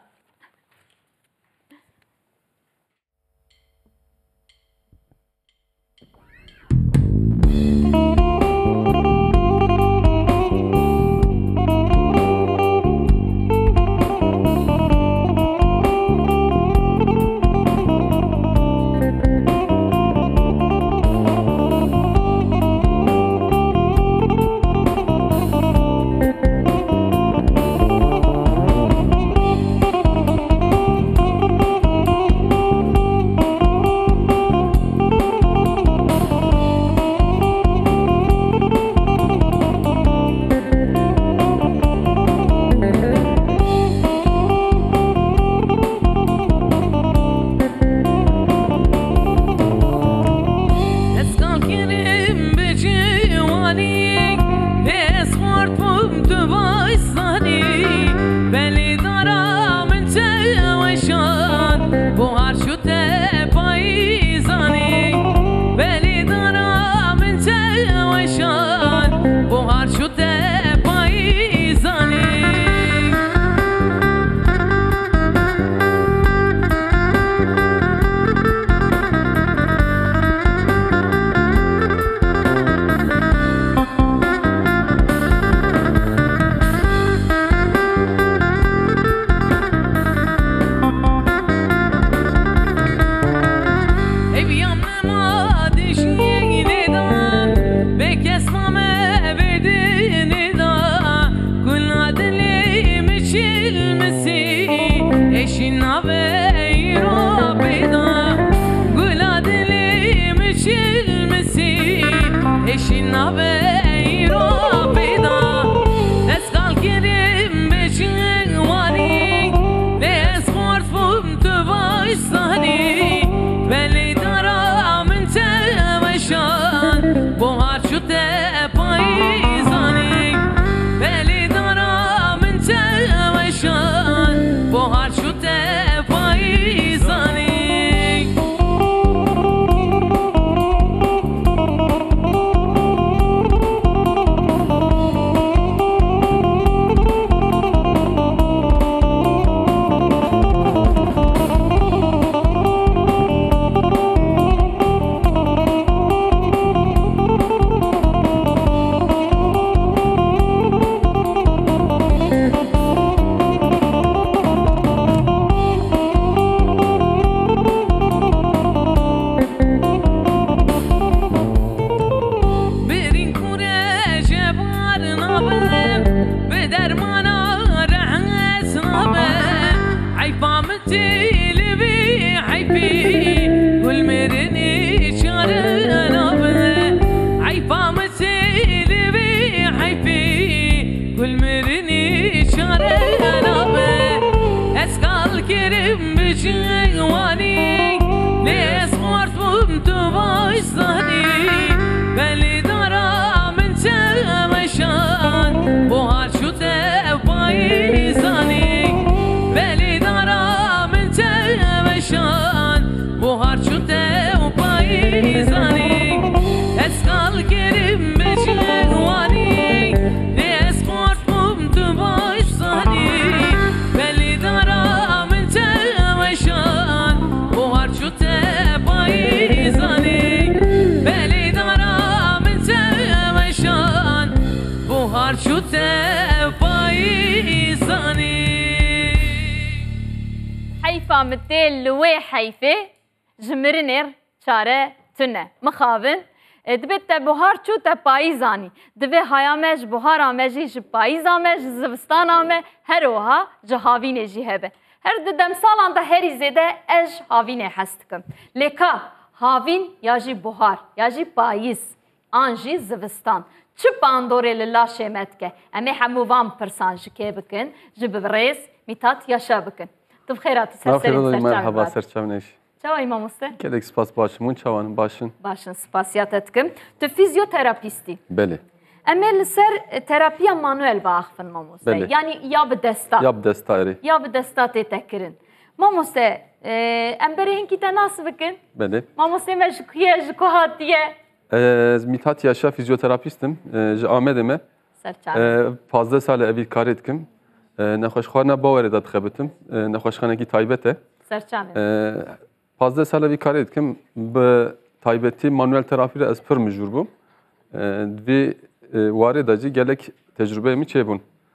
متل لوي حيفه جمرنر شاره تنه مخابن دبت بهار چو تا پاییزانی دبی هایامش بهار آمجی ج پاییزامش زوستان آمه هر وها جهاوینه جی هبه هر دم سالان ده هری زده اج هاوینه هست کم لکا هاوین یا جی بهار یا جی پاییز آنجی زوستان چه باندوره للا شمت که امی همو وام پرسان جکه بکن جب برز میتات یاشا بکن تو بخیراتی سرسرین مرحبا سرچاونش چاوی ماموسته؟ کدک سپاس باشمون چاوانم باشن باشن سپاسیاتت کم تو فیزیوتراپیستی بله امل سر تراپیا مانوئل باخفن ماموسته بله. yani ya bi desta یا بدستایری ya bi desta te tekirin ماموسته ام بری هنکی تا nasıl bikin بله ماموسته me jikuye jiku hatiye میتات یاشا فیزیوتراپیستم ج آمدمه serçane 15 سال اوی کار etkim نخوشخانه باوری داد خبتم نخوشخانه کی تایبته serçane 15 سال اوی کار etkim به تایبتی مانوئل تراپی را از پر مجبور بوم و واردacı gelek tecrübemi çebun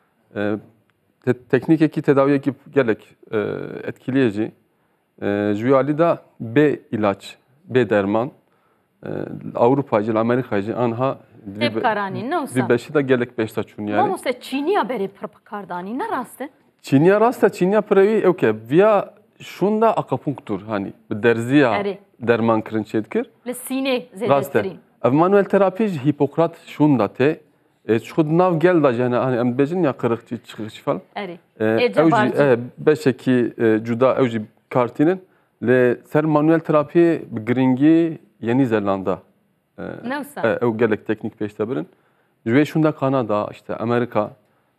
teknik ki tedaviye ki gelek etkileyici jüyali da B ilaç B derman Avrupacı Amerikacı anha tep karani ne olsa bir beşi de gelek beşta çun yani ماموسته چینیا بری پر کاردانی ne rastı Çinya rasta Çinya previ okey via şunda akupunktur hani derziya Eri. derman kırın çedkir le sine Raste. zedetrin Ev manuel terapi Hipokrat şunda te şud nav gel da jana hani em bejin ya kırıkçı çıkış falan. eri Evci beşeki cuda evci kartinin le ser manuel terapi gringi Yeni Zelanda. ne olsa Ev gelek teknik peştebirin. Jüve şunda Kanada işte Amerika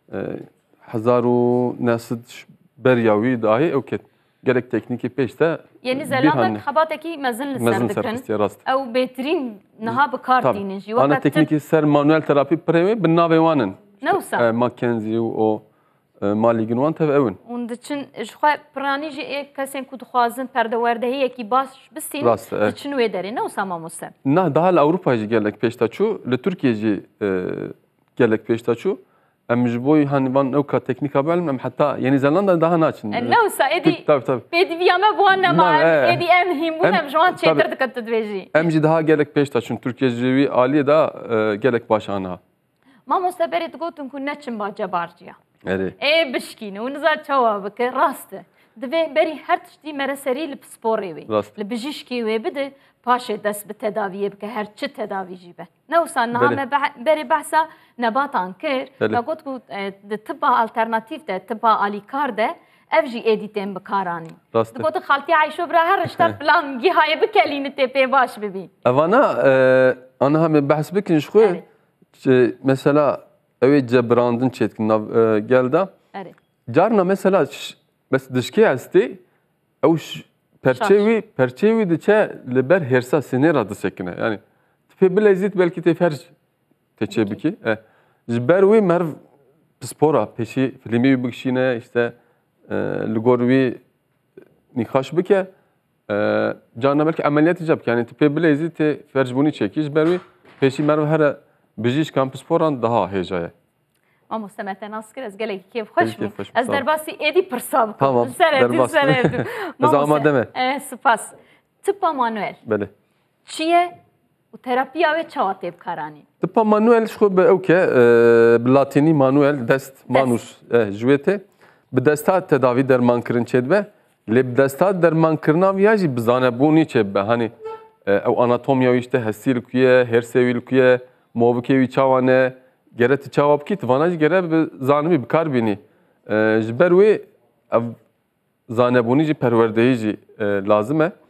hazaru nesid beryavi dahi evket gelek teknik peşte Yeni Zelanda xabateki mezin li mezin ser dikin serpistiye rast. ew bêtirîn niha bi kar dînin jî Ana weke teknik ser manuel terapi previ bin navê wan in. ne wisa Mackenzie û malîgin wan tev ew in. hûn diçin ji xwe piranî jî ê kesên ku dixwazin perdewerdehiyekî baş bistîn Rast, diçin wê derê ne wisa mamoste Na daha li Ewropa jî gelek pêşta çû, li Tirkiye jî gelek pêşta çû. Em ji bo hani van ewka teknika belm em heta Yeni Zelanda daha naçin. ne wisa êdî Tabii tabii. pêdivîya me bi wan nema êdî em hînbûn Em- em ji wan tabii. çêtir dikin tu dibêjî Em jî daha gelek pêşta çûn Tirkiye jî wî aliyê da gelek baş aniha. mamoste berê digotin ku neçin ba cebarciya Erê. ê bişkîne û niza çawa bike rast e divê berî her tiştî mereserî li sporê wê Rast. li bijîşkê wê bide paşê dest bi tedaviyê bike her çi tedavî jî be ne wisa niha Belê. me berê behsa nebatan kir Belê. me got ku di tıbba alternatîv de tıbba alîkar de ev jî êdî tên bikaranîn Rast e. digotin xaltiya Ayşo bira her rişta plan gihayê bikelîne tê pê baş bibî Evana ana hem behs bikin ji xwe mesela ew cebrandin çetkin nav gelda. erê Carna mesela dişkê hestê ew perçewî diçe li ber hêrsa sinêra disekine. Yani tipê bilezît belkî tê fer teçe bikî. Ji ber wî merv spora pêşî filmê wî bikişîne işte li gor wî nîxaş bike carna belkî ameliyat icap yani tipê bilezî tê fercbûnî çekî ji ber wî pêşî merv here bijîşkan sporan daha hêja ye. mamoste me te nas kir ez gelekî kêf xweş Kêf bûm xweş bû, ez sağ ol. derbasî êdî pirsa bikim Tamam, derbas. Ez amade me. Spas tıbba manuel Belê. çiye û terapiya wê çawa tê bikaranîn Tipa manuel ji xwe bi ew ke bi latînî manuel dest manûs ji wê tê bi desta tedavî dermankirin çêdibe lê bi desta dermankirina wî ya jî bi zanebûnî çêbibe hani ew anatomya wî işte hestî li ku ye hêrsê wî li ku ye movikê wî çawan e gere tu çawa bikî tu vana jî gere bi zanibî bikar bînî ji ber wê ev zanebûnî jî perwerdeyî jî lazim e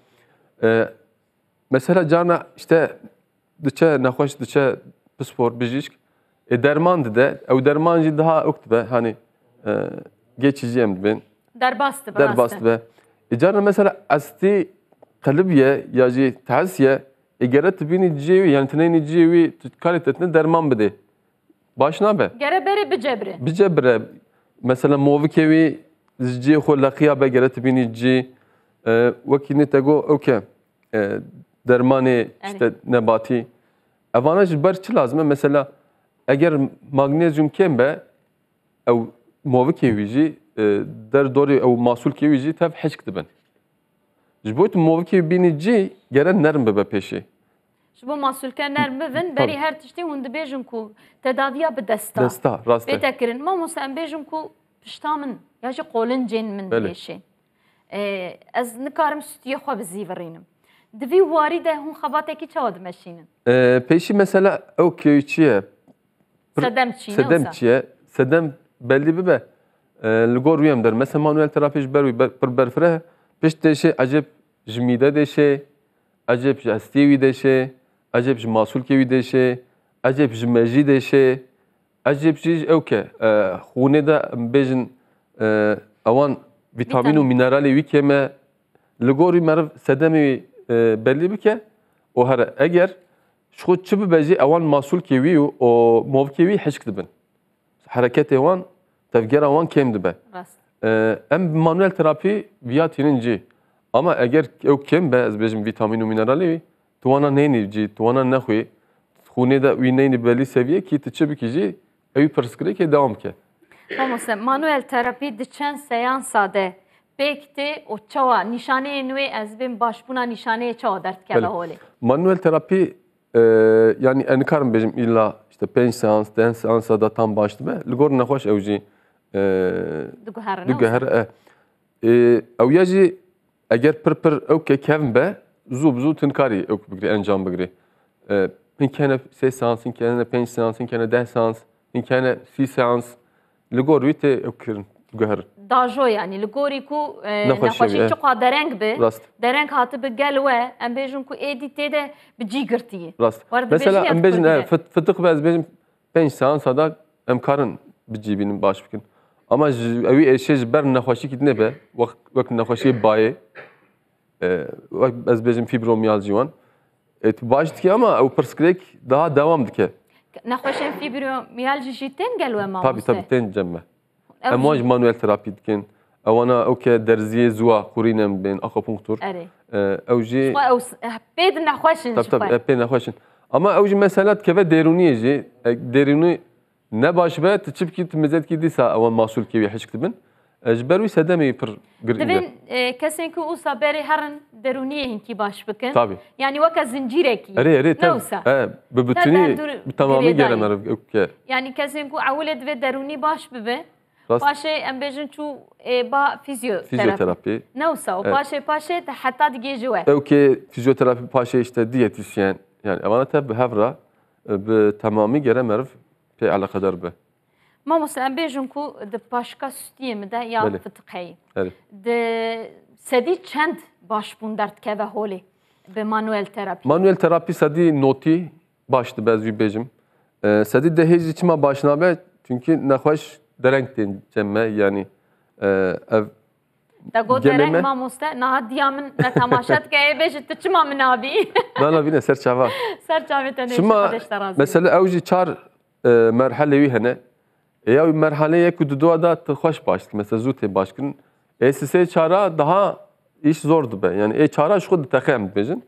mesela carna işte diçe nexweş diçe spor bijîşk derman dide ew derman jî daha ok dibe hani geçici em dibin derbas dibe derbas dibe carna mesela astî qelibiye ya jî tehsiye gere tu bînî ciyê wî yani tinênî ciyê wî tu karê te tune derman bide baş nabe gere berê bicebre bicebre mesela movikê wî ji ciyê xwe leqiya be gere tu bînî cî wekî te got okey dermanê işte nebatî evana ji ber çi lazim e mesela eger magnezyum kêm be ew movikê wî jî derdorê ew masûlkê wî jî tev hişk dibin Ji bo tu movkê bînî cî gere nerm bibe pêşê. Ji bo masûlke nerm bibin, berî her tiştî hûn dibêjin ku tedaviya bi desta. Desta, rast e. Bê te kirin. Mamoste em bêjin ku pişta min ya jî qolincên min dibêşe. Ez nikarim stûyê xwe bizîvirînim. Di vî warî de hûn xebatekî çawa dimeşînin? Pêşî mesela ew kêwî çi ye? Sedem çî, Sedem çi ye? Sedem belli bibe. Li gor wî em der. Mesela manuel terapî ji ber wî pir berfireh pişt deşê ecêb ji mîde deşê, ecêb ji hestiyê wî deşê, ecêb ji masûlkê wî deşê, ecêb ji mejî deşê, ecêb jî ew ke xûnê de em bêjin ewan vîtamîn û mineralê wî kêm li gor wî meriv sedemê wî belli bike û here eger ji xwe çi bibe jî ewan masûlkê wî û movkê wî hişk dibin. Hereketê wan, tevgera wan kêm dibe. Em manuel terapî viya tînin cî. Ama eger ew kêm be ez bêjim vîtamîn û mineralê wî tu wana nênî cî, tu wana nexwî xûnê de wî nênî belî seviyekî tu çi bikî jî ew wî pirskirêkê dewam bike. Mamoste, manuel terapî di çend seansa de pêk tê û çawa nîşaneyên wê ez bêm başbûna nîşaneyê çawa derdikeve holê? Manuel terapî yani em nikarim bêjim îla işte 5 seans, 10 seansa da tam baş dibe. Li gor nexweş ew jî diguhere. Ew ya jî eger pir ew ke kevin be zû bi zû tinkarî ew bigirî encam bigirî. Hinkene 3 seans, hinkene 5 seans, hinkene 10 seans, hinkene 30 seans. Li gor wî tê ew kirin diguherin. Dajo yani li gorî ku nexweşî çiqa dereng bi, dereng hatı bi gel we em bêjin ku êdî tê de bi cî girtiye. Rast. Mesela em bêjin fıtık be ez bêjim 5 seansa da em karin bi cî bînin baş bikin. Ama ew wî êşê ji ber nexweşîkî nebe wek nexweşiyê bayê ez bêjim fibromyalji wan baş dike ama ew pirskirêk daha devam dike. Nexweşên fibromyalji jî tên gel we mamoste? Tabii tên cemme. Em wan ji manuel terapî dikin. Ewana ew ke derziyê zûwa xurîn em bên akupunktur. Ew jî pê di nexweşin ji xwe. Pê nexweşin. Ama ew jî mesela dikeve derûniyê jî derûnî ne baş be tu çi bikî tu mezedkî dîsa ewan masûlkê wî hişk dibin. Ji ber wî sedemê pir girîng Divên kesên ku wisa berê herin derûniyê hinkî baş bikin. Tabii. Yani weka zincîrekî. Erê bi bütünî bi tamamî gere meriv ew ke. Yani kesên ku ewilê divê derûnî baş bibe. Paşê em bêjin çû ba fizyoterapî. Ne wisa û paşê te heta digê ji we. Ew kê fizyoterapî paşê işte diyetisyen yani evana te bi hevra bi tamamî gere meriv pê eleqedar be. Mamoste em bêjin ku di paşka stûyê min de ya fıtık heye. Di sedî çend başbûn derdikeve holê bi manuel terapî? Manuel terapî sedî notî baş dibe ez wî bêjim. Sedî dehê jî çima baş nabe çünkü nexweş dereng tên cemme yani ev Dago dereng mamoste naha min ne temaşa dike bêjin tu çima min abî? Nana bîne ser çava. Ser çavê te nêşe mesela ew jî çar merhelê wî hene. Ya merhaleye ku duwa da tu xweş baş dike mesela zû tê baş kirin. Sisê çara daha iş zor dibe. Yani çara ji xwe ditexe em dibêjin.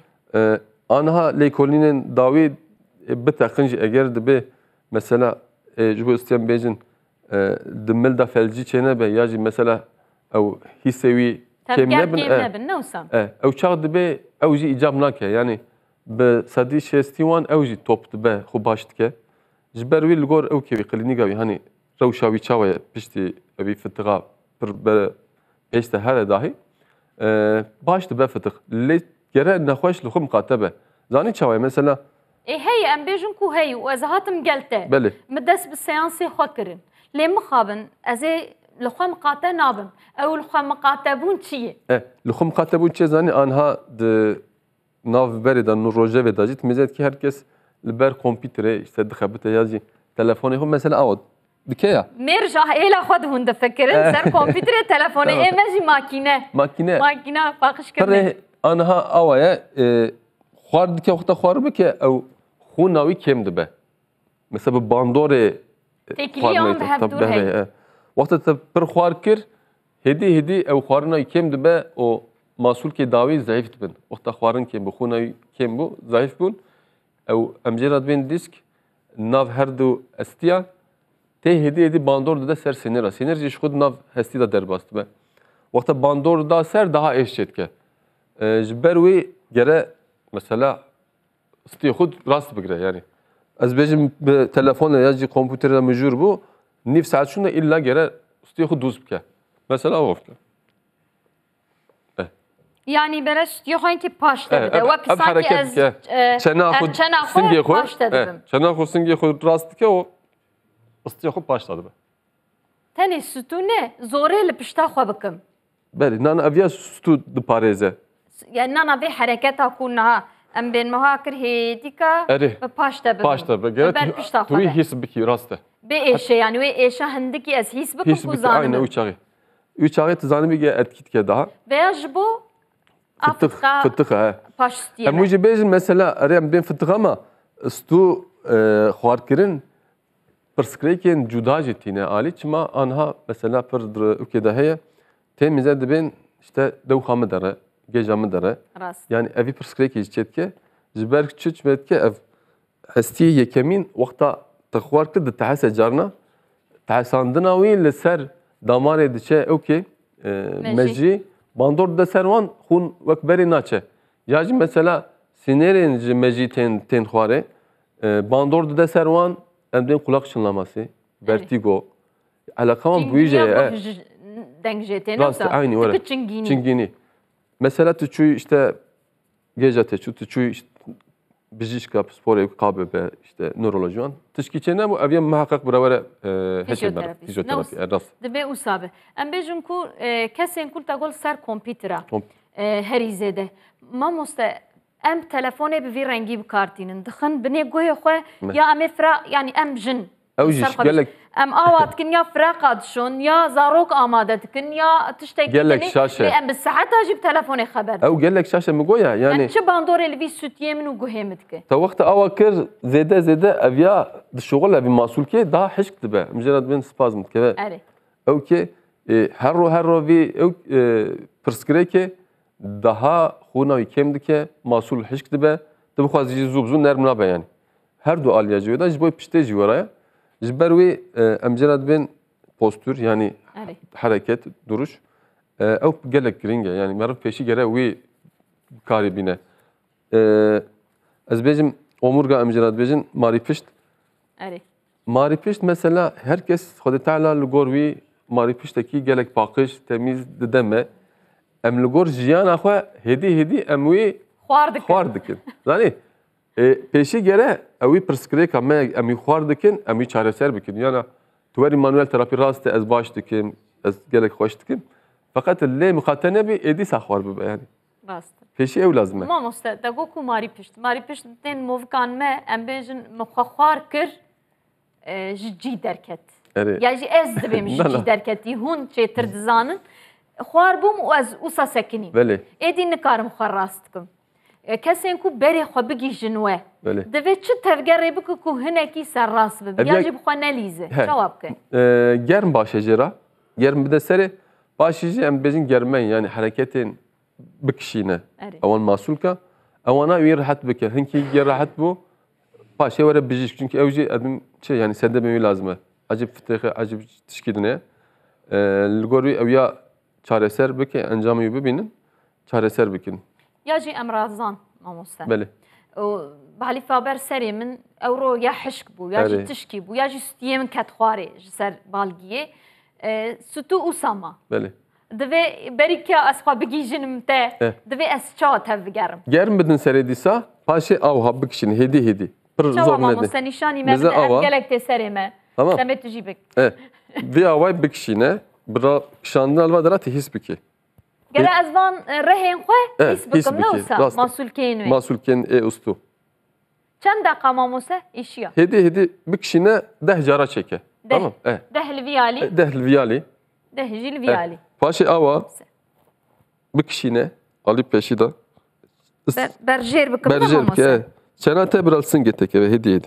Aniha lêkolînên dawî biteqin jî eger dibe mesela ji bo istiyan bêjin di milda felcî çêne be ya jî mesela ew hîsê wî kêm nebin ew çax dibe ew jî îcab nake yani bi sedî şêstî wan ew jî top dibe xwe baş dike. Ji ber wî li gor ew kevî klînîka wî hani rewşa wî çawa ye piştî evî fitiqa pir pêş te here dahî baş dibe fitik. Lê gere nexweş li xwe miqate be. Zanî çawa ye mesela hey em bêjin ku hey û ez hatim gel te. Belê. Min dest bi seansê xwe kirin. Lê mixabin ez ê li xwe miqate nabim. Ew li xwe miqatebûn çi ye? Li xwe miqatebûn çi ye zanî aniha di nav berê da nû rojevê da jî tu mêzedkî herkes li ber kompîterê işte dixebite ya jî telefonê xwe mesela awa dike ya. Mêr ji hêla xwe de hûn difikirin ser kompîterê telefonê ê me jî makîne. Makîne paqişkirin. Aniha awa ye xwar dike xwe te xwar bike ew xûna wî kêm dibe. Mesela bi bandorê têkiliyan bi hev dûr hey. Wexta te pir xwar kir hêdî ew xwarina wî kêm dibe û masûlkê dawî zayıf dibin. Wexta xwarin kêm bû xûna wî kêm bû zayıf bûn ew em jê re dibên dîsk nav her du estiya tê hêdî bandor dide ser sinêra. Sinêr jî ji xwe di nav hestî da derbas dibe. Wexta bandor da ser daha êş çê dike. جبر وی گره مثلا استی خود راست بگیره یعنی از بیشم به تلفن یا جی کامپیوتر مجبور بو نیف ساعت شونه الا گره استی خود دوست بکه مثلا وقت يعني برش يخوين كي باش تبدا وقت ساكي از چناخد سنگی خود چناخد سنگی خود راست که و استی خود باش تبدا تاني ستونه زوره لپشتا خو بكم بله نان اویا ستو دپاريزه يعني نانا في حركتها كونها ام بين مهاكر هيديكا باش تبدا باش تبدا توي هيس بكي راسته بايش يعني وي ايش هندكي از هيس بكم كوزان aynı üç çağı tızanı bir etkit ke daha بيجبو fıtığa باش ستيما ama ucu bejin mesela arayam ben fıtığa ama stu xwarkirin perskreken cuda jetine ali çima anha mesela per ülkede heye temize de ben işte devxamı dere gecamı dere yani evi perskreki çetke jiber küçük metke ev hasti yekemin vakta تخواركر د تحس جارنا تحساندنا وی لسر دامار دچه اوکی مجی باندور د سروان خون وک بری ناچه یاج مثلا سینرین مجی تن خواره باندور د سروان امدن kulak çınlaması vertigo alakam büyüce aynı öyle çingini mesela tüçü işte gece tüçü işte بجيشكا بسبوري قابة işte nörolojiyan تشكيلنا bu avyan muhakkak buralara fizyoterapi rast دبي وصابه ام بيجن كو كاسين كل تقول صار كمبيوترا هريزده ما مست ام تلفونه بفي رنگي بكارتين دخن بني گوي خو يا ام فرا يعني ام جن اوجيش قالك ام اوات كن يا فراقات شون يا زاروك امادت كن يا تشتكي قالك شاشه ام بالساعات اجيب تلفوني خبر او قالك شاشه مقويه يعني شو باندور اللي في سوتيه من وجهمتك تو وقت اواكر زياده افيا الشغل ابي مسؤول كي دا حشك تبع مجرد من سبازم كذا اوكي هرو في برسكريكي daha خونه كمدك مسؤول حشك تبع تبخواز زوبزون نرمنا يعني her du alyacı da jiboy pişteci oraya jberwi amcerad ben postür yani hareket duruş ev gelek gringe yani marif peşi gere wi karibine az bezim omurga amcerad bezin marifişt marifişt mesela herkes Xwedê Teala li gor wî marifiştekî gelek paqij temiz dideme em li gor jiyana xwe hêdî em wî xwar dikin zanî peşi gere evi perskreka me emi xwar dikin emi çareser bikin yani tuweri manuel terapi raste ez baş dikim ez gelek xoş dikim fakat lê mixatene bi êdî sa xwar bibe yani peşi ew lazim e mamoste te got ku marî pişt tên movkan me em bêjin me xwe xwar kir ji cî derket ya jî ez dibêm ji cî derketî hûn çêtir dizanin xwar bûm û ez wisa sekinîm êdî nikarim xwe rast dikim kesên ku berê xwe bigîjin we divê çi tevgerê bike ku hinekî serrast bibe ya jî bi xwe nelîze çawa bike germ başe jêra germ bide serê başî jî em bêjin germen yani hereketên bikişîne ewan masûlka ewana wî rahat bike hinkî ger rahat bû paşê were bijîşk çünkü ew jî edim çi yani sedemê wî lazim e acib fitêxê acib tişkîdine li gor wî ew ya çareser bike encamê wî bibînin çareser bikin ياجي امراضان ماموستا بله بحالي فابر سري من اورو يا حشك بو ياجي تشكي بو ياجي ستيه من كاتخواري جسر بالغيه ستو اسامه بله دبي بريكا اسخا بيجين متى دبي اسچا تفگرم گرم بدن سري ديسا پاشي او هبكشن هدي پر زور نده ماموستا نشاني ما گلك تسري ما تمت تجيبك في اواي بكشينه برا شاندن الوا درات هيس بكي گره از وان رهین خو هیچ بکم نوسا مسئول کینوی مسئول کین استو چند دقیقه ماموسه ایشیا هدی بکشینه 10 جارا çeke tamam 10 الفيالي 10 الفيالي 10 جيل الفيالي فاشي اوا بکشینه ali peşi da berjer bکم ماموسه چنا تبرالسın geteke ve hedi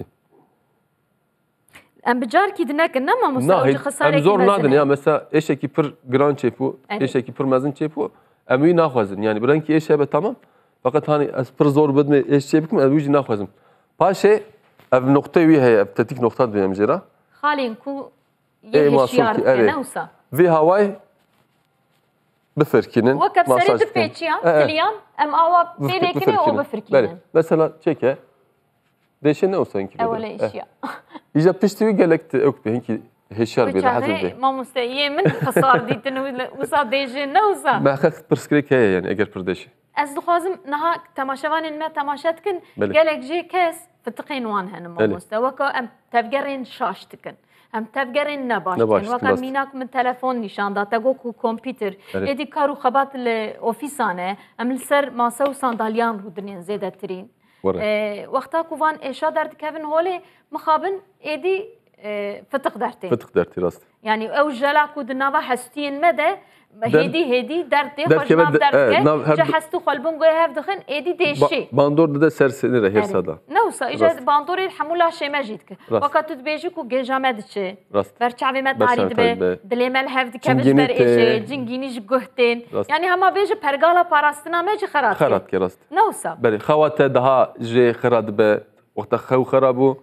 ام بجار کی دنک نه ماموسه او خساره کی zor nadın ya mesela eşeki pır gran çepu eşeki pır mezin çepu emi naxwazin yani branki eşebe tamam fakat hani az pır zor bedme eşebikim evi naxwazim paşe ev nokta wi heye ev tetik nokta diyem jera xalin ku ye hişyar ne usa vi havay bifirkinin. وەکە سەری دپێچیان کلیان ئەم ئاوا پێلێکنێ ئەو بفرکینن. Mesela çeke. Deşe ne olsan ki? ئەوە لە ئیشیا. İyice piştiği gelekti yok be ki heşar bir hazır be. مامۆستاییە من قەسار دیتن وسا دێژێ نەوسا. Mahkak pırskrek heye yani eğer pırdeşi. Ez dixwazim niha temaşevanên me temaşe dikin gelek jê kes fitiqên wan hene mamoste weka em tevgerên şaş dikin. Em tevgerên nebaş dikin. Weka mînak min telefon nîşan da te got ku kompîter êdî kar û xebat li ofîsan e em li ser masa û sandalyan rûdinên zêdetirîn. Wexta ku van êşa derdikevin holê mixabin êdî fitiq dertê. Fitiq dertê rast. Yani ew jela ku di nava hestiyên me de هێدی دەردێ خۆشناو دەردکە هەست و خەلبوون گوێ هەف دخن ئێدی دێشێ باندۆر دەدە سەرسێنێرە هێرسادا نەوسا ئیژە باندۆری هەموو لاشێمە ژیت کە وەکە توت بێژی و گێژامە دچێ بەرچاوێمە داری دبێ دلێمە هەف دکە بەر ئێژێ جنگینیش گوهتێن یعنی هەما بێژە پەرگاڵە پاراستنا مێجی خەرات ڕاست نەوسا بەێ خەواتە دەها ژێ خەرات بە وەختە خەو خەرا بوو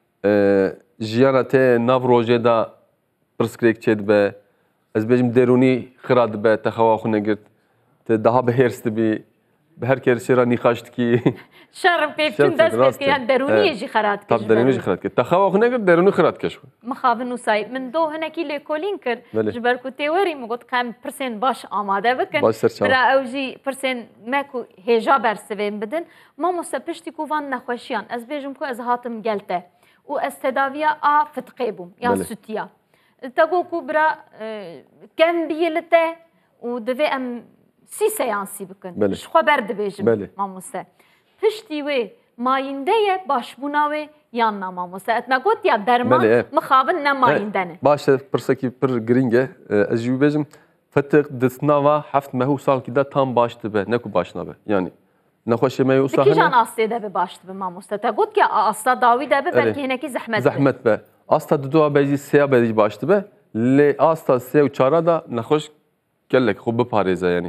ژیانە تێ ناو ڕۆژێدا پرسکرێک چێت بە Ez bêjim derûnî xira dibe te xewa xwe negirt te daha bihêrs dibî bi her kersê ra nîxaş dikî şerm pêvçûn dest pêkiyan derûniyê jî xerat kir derûnî jî xerat kir te xewa xwe negir derûnî xerat kir mixabin û sayî min do hinekî lêkolîn kir ji ber ku tê werî min got xem pirsên baş amade bikin bira ew jî pirsên me ku hêja bersivên bidin mamoste piştî ku van nexweşiyan ez bêjim ku ez hatim gel te û ez tedaviya a fitiqê bûm ya sûtiya تقول كبرى كم بيلته ودفع أم سي سيانسي بكن مش خبر دبيجم ما مسا فشتي وي ما ينديه باش بناوي يانا ما مسا أتنا قلت يا درمان مخابن ما يندنه باش برسكي بر جرينجة أجيب بيجم فتق دثناوا حفت ما هو صار كده تام باش تبه نكو باش نبه يعني نخوش ما يوصل كي جان أصلي ده باش تبه ما مسا تقول كي أصلا داوي ده بلكي هنا كي زحمت به Asta duwa bejî seya bejî baş dibe lê asta sê û çara da nexweş gelek xwe biparêze yanî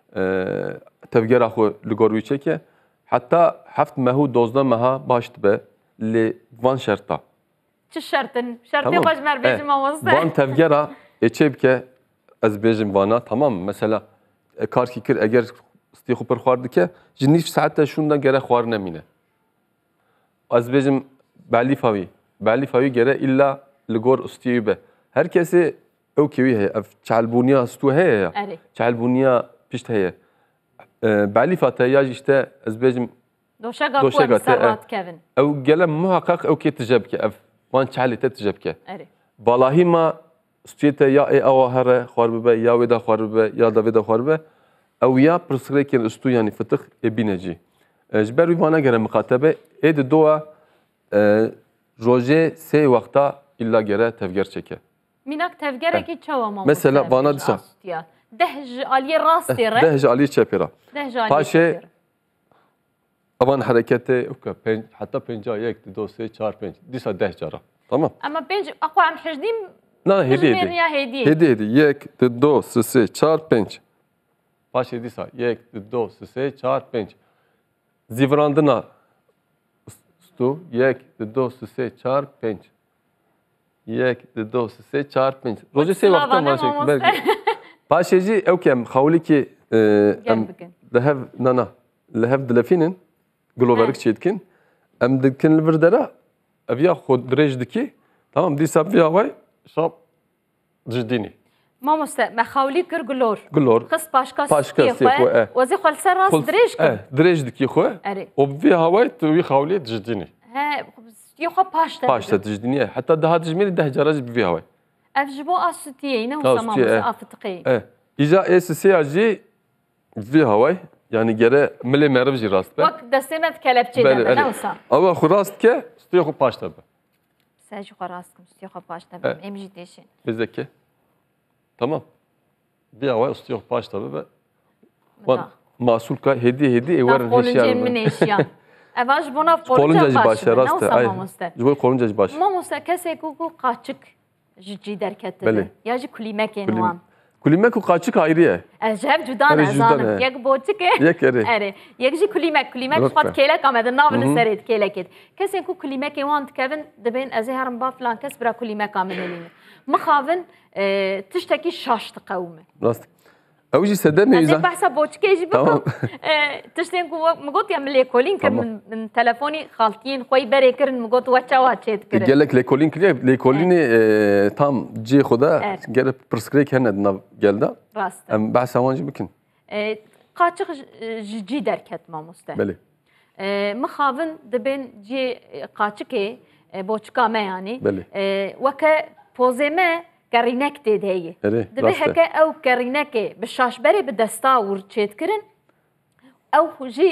tevgera xwe li gor wî çeke heta heft mehu dozda meha baş dibe lê van şerta çi şertin şertê xweş merbêjim mamoste van tevgera ê çê bike ez bêjim vana tamam mesela karkî kir eger stê xwe pir xwar dike ji nîv saete şûn da gere xwar nemîne ez bêjim belîfa wî بعلی فاوی گره إلا لگور استیو به هر کسی او کیوی هی اف چالبونیا استو هی چالبونیا پیشت هی بعلی فاته یا جشته از بیجم دوشگا سرات کevin او گله محقق او کی تجرب که اف وان چالی تجرب که بالایی ما استیته یا ای آوهره خارب به یا ودا خارب به یا دویدا خارب به او یا پرسکریکن استو یعنی فتخ ابینجی جبر ویوانه گره مخاطبه اید دوا روزه سه وقتا illa gere tevger çeke. Minak tevgere ki çava mama. Mesela bana disa. Dehj aliye rastı re. Dehj aliye çepira. Dehj aliye çepira. Avan harekete uka pen hatta penca yek dosye çar penc. Disa deh cara. Tamam. Ama penc akwa am hejdim. Na hediye. Hediye yek dosye çar penc. Paşe disa yek dosye çar penc. Zivrandına stu yek dosye çar penc. یک دو سه چهار پنج روزی سه وقتا ماشه برگی پاشیجی او کم خالی کی لهف نانا لهف دلفینن گلوبرک چیدکن ام دکن لبردرا اویا خود درج دکی tamam دی سب ویا وای شاب جدینی ما مست مخاولی کر گلور خص پاشکا سیخو وزی خال سر راس درج کن درج دکی خو و وی هوای تو وی خالی جدینی يخو باشتا باشتا تجدينيه حتى ده تجميل ده جراج بفيها وي افجبو اسوتيه ينو سما مصافتقي اذا اس سي اجي فيها وي يعني جرا ملي مرفجي راست وقت دسمت كلبچي ده نوسا او خو راست كه استيخو باشتا ساجي خو راستكم استيخو باشتا امجي ديشين بزكي تمام فيها وي استيخو باشتا به مسؤول كا هدي ورن هشيان اواج بونا قولنجاج باشه راست جوی قولنجاج باشه ماموسا کسی کو قاچık جی درکته یا جی کلیمک انوان کلیمک و قاچık ayrıya acayip judan azanım یک boçuk اره یک جی کلیمک خود کلک آمده ناول سرید کلکید کسی کو کلیمک وان کevin دبین از هرم با فلان کس برا کلیمک آمده مخاون تشتکی شاشت قومه راست اوجي سدم از بحثا بوچکی بکم تشتین کو مگوت یم لیکولین کر من تلفونی خالتین خوی بری کرن مگوت وچا چیت کرن گلک لیکولین کلیه لیکولین tam جی خدا گل پرسکری کنه ناو geldi راست ام بحث وانجی بکن قاچق جی درکت ما مسته بله مخاون دبن جی قاچکی بوچکا ما yani وکه پوزمه کرینک دیدی دبی هکه او کرینک بشاشبری به دستا ورچید کرن او جی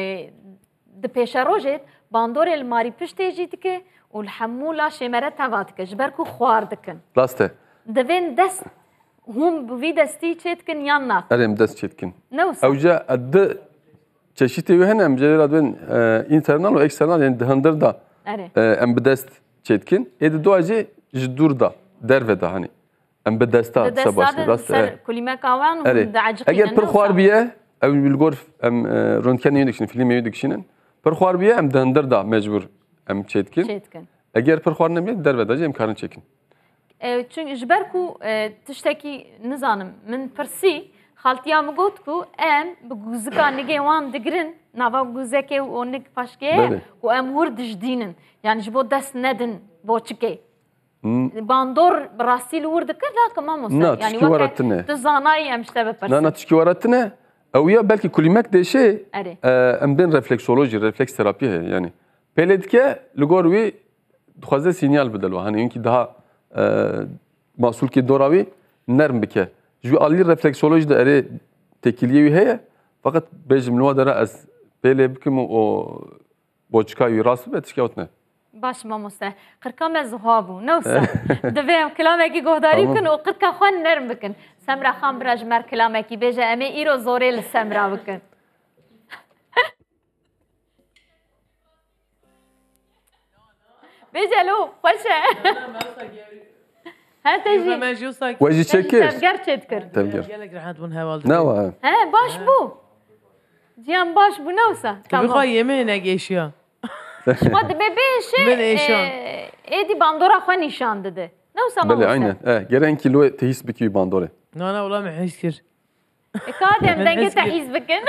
دپیش روجت باندور الماری پشتی جیت که والحموله شمرت هوات که جبرکو خواردکن راسته دبین دست هم بوی دستی چید کن یا نه ارم دست چید کن نوسا اوجا اد çeşitli hem celat ben internal ve eksternal yani dehender da em bedest çetkin edi doğacı jdur derve da hani em bedesta sabahsı rast kulime kavan dacık eğer per xwarbiye ev bilgor em röntgen yedik şimdi film yedik şimdi per xwarbiye em dehender da mecbur em çetkin eğer per xwar nemiye derve da em karın çekin çünkü jberku tişteki nizanım min persi خالتیا مگوت کو ام بگوزکا نگه وان دگرن نوا گوزکه و نگ پاشکه و ام ورد جدینن یعنی جبو دست ندن بوچکه باندور براسیل ورد کرد کما مصر یعنی وقت تزانای امشته بپرس نه تشکی وراتنه او یا belki kulimek de şey em ben refleksoloji refleks terapi yani peledke lugorwi duhaze sinyal bedelo hani çünkü daha masul ki doravi nerm bike جو علی رفلکسولوژی داره تکیلیه هیه فقط بیشتر نوادره از بله بکم و بچکایی راست به تشکیات نه باش ما مسته قرکام از هابو نوسا دویم کلامی کی گهداری کن و قرکا خوان نرم بکن سمرا خام براج مر کلامی کی بیجه امی ایرو زوری لسمرا بکن بیجه لو خوشه وجه çekir. Tevger çetkir. Tevger. Ne var? He baş bu. Cihan baş bu ne olsa? Tamam. Koy yemeğine geçiyor. Hadi bebeğin edi bandora xwe nişan dedi. Ne olsa Bele aynen. Gelen kilo tehis bikiyor bandore. Ne ola mı hiskir. Kadem denge tehis bikin.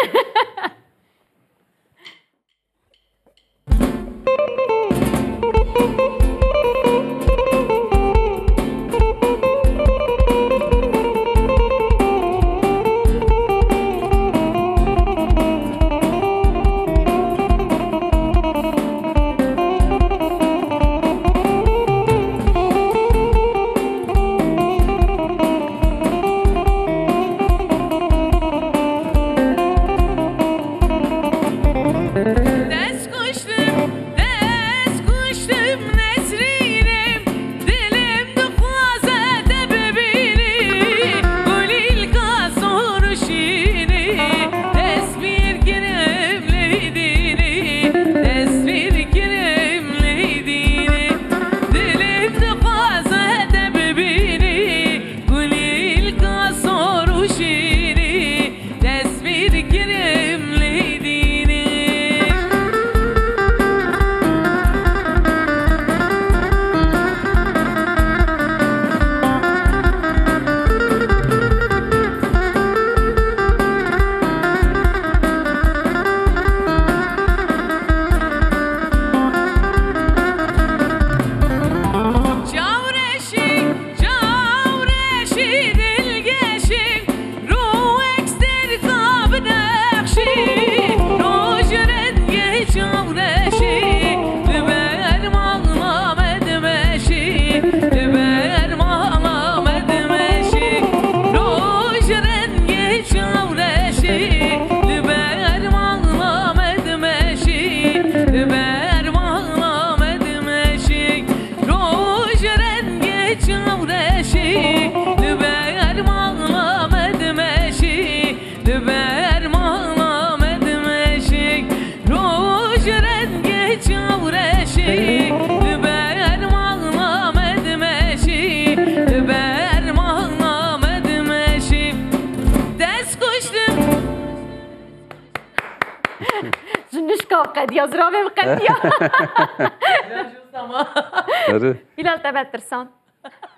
قد يزرع قد يا Hilal تبع ترسان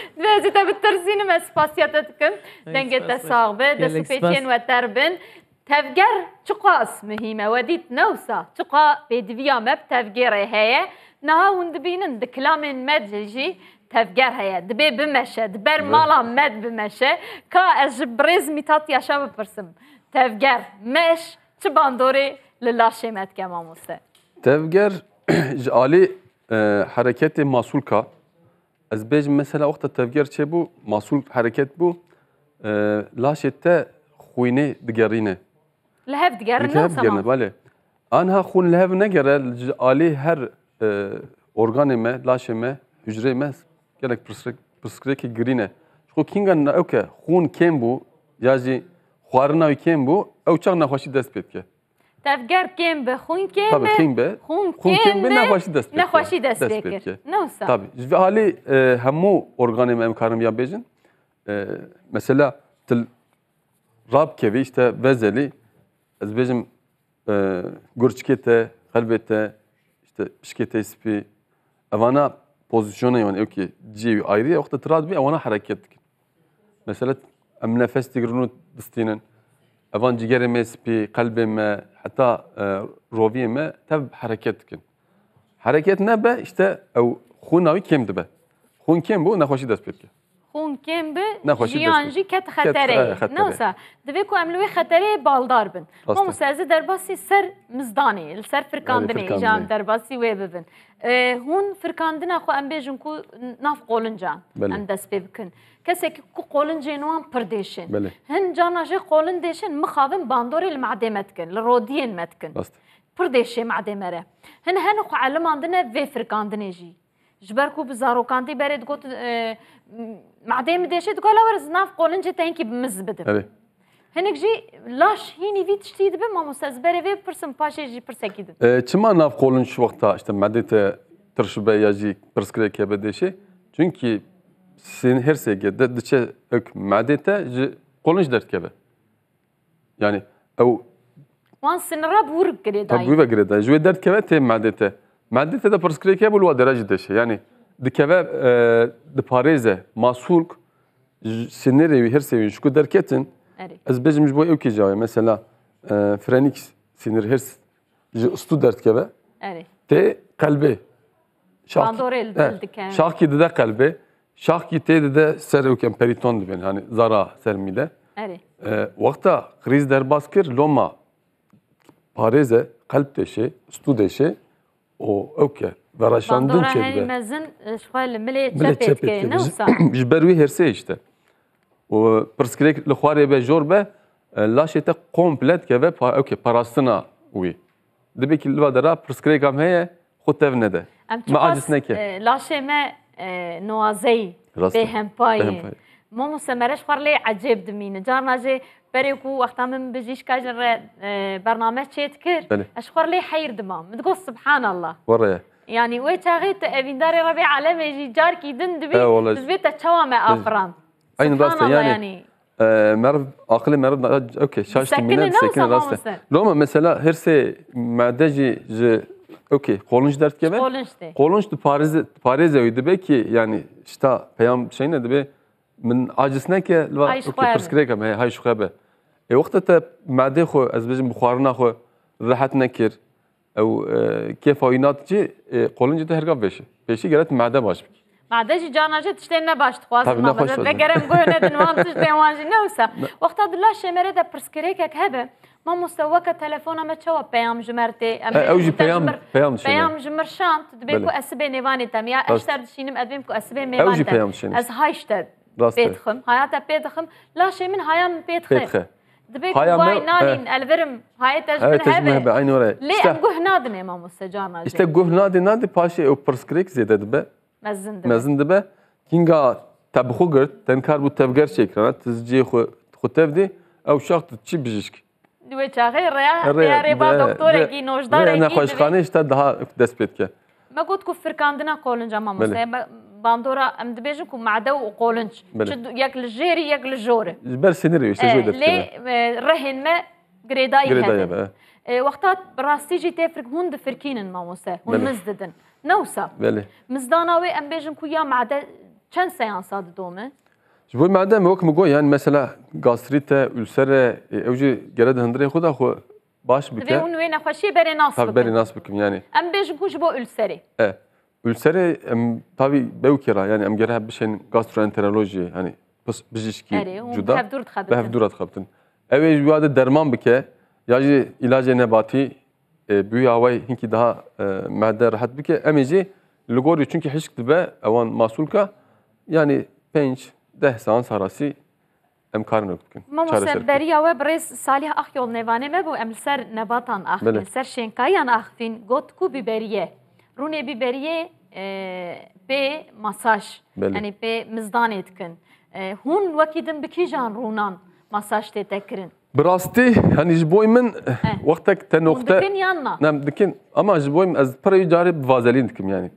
دوازی تا بترسینم اسپاسیاتتکم دنگه تساغبه دسپیچین و تربن تفجر چقاس مهمه ودیت نوسا چقا بدویا مب تفجر هيا نها وندبينن دكلام مدجي تفجر هيا دبي بمشى دبر مالا مد بمشى كا اجبريز ميتات يا شاب برسم تفجر مش تباندوري للاشي مد كما موسى تفجر جالي حركات محصول كا از بيج مثلا وقت التفجير تشبو محصول حركات بو لاشته خوينه دقرينه لهف دقرنه سما بله انها خون لهف نگره علی هر organı me لاشه me hücre me gerek pırskıreki grine şu kingan اوke خون کم بو یازی خوارنا کم بو او چاق نخوشی دست بید که تفجر کم به خون کم tabii خون کم به نخوشی دست بید نخوشی دست بید نوسا tabii ve hali hemu organı me emkarım ya bejin mesela til rab kevi işte vezeli az bejim gurçkete kalbete işte pişkete spi avana pozisyonu yani ki civi ayrı ya vakti trad bir avana hareket mesela am nefes tigrunu distinin avan ciğerime spi kalbime hatta roviyeme tab hareket kin hareket ne be işte o xunavi kimdi be xun kim bu naxoşi dest peki خون کم به جیانجی کت خطره نوسا دوی کو املوی خطره بالدار بن ما مسازه در باسی سر مزدانی سر فرکاندنی جام در باسی وی ببن هون فرکاندن خو ام بیجن کو ناف قولنجان ام دست بکن کسی که کو قولنجینوان پردیشن هن جاناجی قولندیشن مخابن باندوری المعدمت کن لرودین متکن پردیشه معدمره هن خو علم عندنا وی فرکاندنی جی جبركو بزارو كانتي بريد قلت معديم ديشت قال ورز ناف قولن جي تانكي بمز بدم هنك جي لاش هيني في تشتيد بما مستزبري في برسم باشي جي برسكيد çima naf قولن şu vakta işte madde tırşıbe yaji pırskrek ya bedişi çünkü sen her sege de ök madde ji قولن dert kebe yani o وان سنرا بورق كده tabii ve greda ju dert kebe te madde مادته ده پرسکریکه بول و درجه دشه یعنی دکوه دپاریزه مسئول سنری هر سوی شو درکتن از بجمج بو اوکی جای مثلا فرانیکس سنر هر استو درت کبه ته قلبه شاکی ده قلبه شاکی ته ده سر اوکم پریتون ده yani zara sermide وقتا kriz در باز کر لوما پاریزه قلب دشه استو دشه o اوكي براشاندون چه به مزن شوال ملی چپت که نوسا جبروی هرسه işte o pırskrek لخواري به جور به لاشته komplет که ve اوكي parasına uy demek ki lvadara pırskrek am heye خوتv nede ma acısne ki لاشه ما نوازي بهم پای مو مسمرش خورلی عجیب دمینه جارناجي بريكو وقتا من بجيش كاجر برنامج شيت كر اشخر لي حير دمام تقول سبحان الله ورا يعني وي تاغيت ابن داري ربيع على يجي جاركي دندبي تثبت تشوامه افران اين راسته يعني مرض عقلي مرض اوكي شاشتي من سكن راسته لو مثلا هرسي معدجي اوكي قولنج درت كبه قولنج باريز ويدبي كي يعني شتا بيام شيء ندبي من عاجزنا که پرسکریکم هاي شو خبه وقتها معده خو از بجم بخارنا خو راحت نکر او كيف عينات جي قولنج ده هرقا بيشي قالت معده باش معده جي جاناجه تشتينا باش تخواز ما بس دقرم قولنا دنوان تشتين وانجي نوسا وقتها دلا شمره ده پرسکریکك هبه ما مستواك تلفونه ما تشوا بيام جمرتي او جي بيام جمرشانت دبيكو اسبي نيفاني تاميا اشتر شينم ادبيمكو اسبي نيفاني از هايشتد بيتخم هاياتا بيتخم لا شيء من هايا من بيتخم دبيك واي نالين الفرم هاي تجمع هبه عين وراي ليه امقوه نادني ما مستجانا işte قوه نادي باشي او برسكريك زياده دبه مزن دبه كينغا تبخو قرت تنكار بو تبغر شكرا تزجي خو تفدي او شاخت تشي بجيشك دوي تشاغي يا ريبا دكتور كي نوجدار انا خوشخانه işte daha دسبتك ما قلت كفر كاندنا قولنجا ما مستي باندورا ام دبيجن كو معدو وقولنج شد ياك الجيري ياك الجوري بر سيناريو استجوده لي رهن ما غريداي هذا وقتات براستي جي تفرق هون دفركينن ما موسى هون مزددن نوسا مزداناوي ام بيجن كو يا معده چند سیانسا دومه جبوی معده موک مگو یعنی مثلا گاستریت ülsere اوجی گرد هندره خدا خو باش دوی بکه اون وی نخوشی بری ناس tabi beri بکن nasıl bakayım yani ام بیجم کوش بو ülseri ülsere tabi bevkera yani em gere bir şeyin gastroenteroloji hani bijişki اری juda هفدور تخبط behvdurat kaptın eve juvade derman bike yacı ilacı nebati büyü havay hinki daha madde rahat bike emeci lugori çünkü hiç dibe avan masulka yani 5-10 seans arası em karın öktün. ما مسبریا و برز صالح اخ یول نوانه ما بو ام سر نباتان اخفین بله. سر شنکایان اخفین گوت کو بیبریه رونه بیبریه به مساج بله. یعنی به مزدان etkin هون وکیدن بکی جان رونان مساج تتکرین براستی hani jboymen vaktek te nokta دکن یانا nem dikin ama jboym az parayı cari vazelin dikim yani.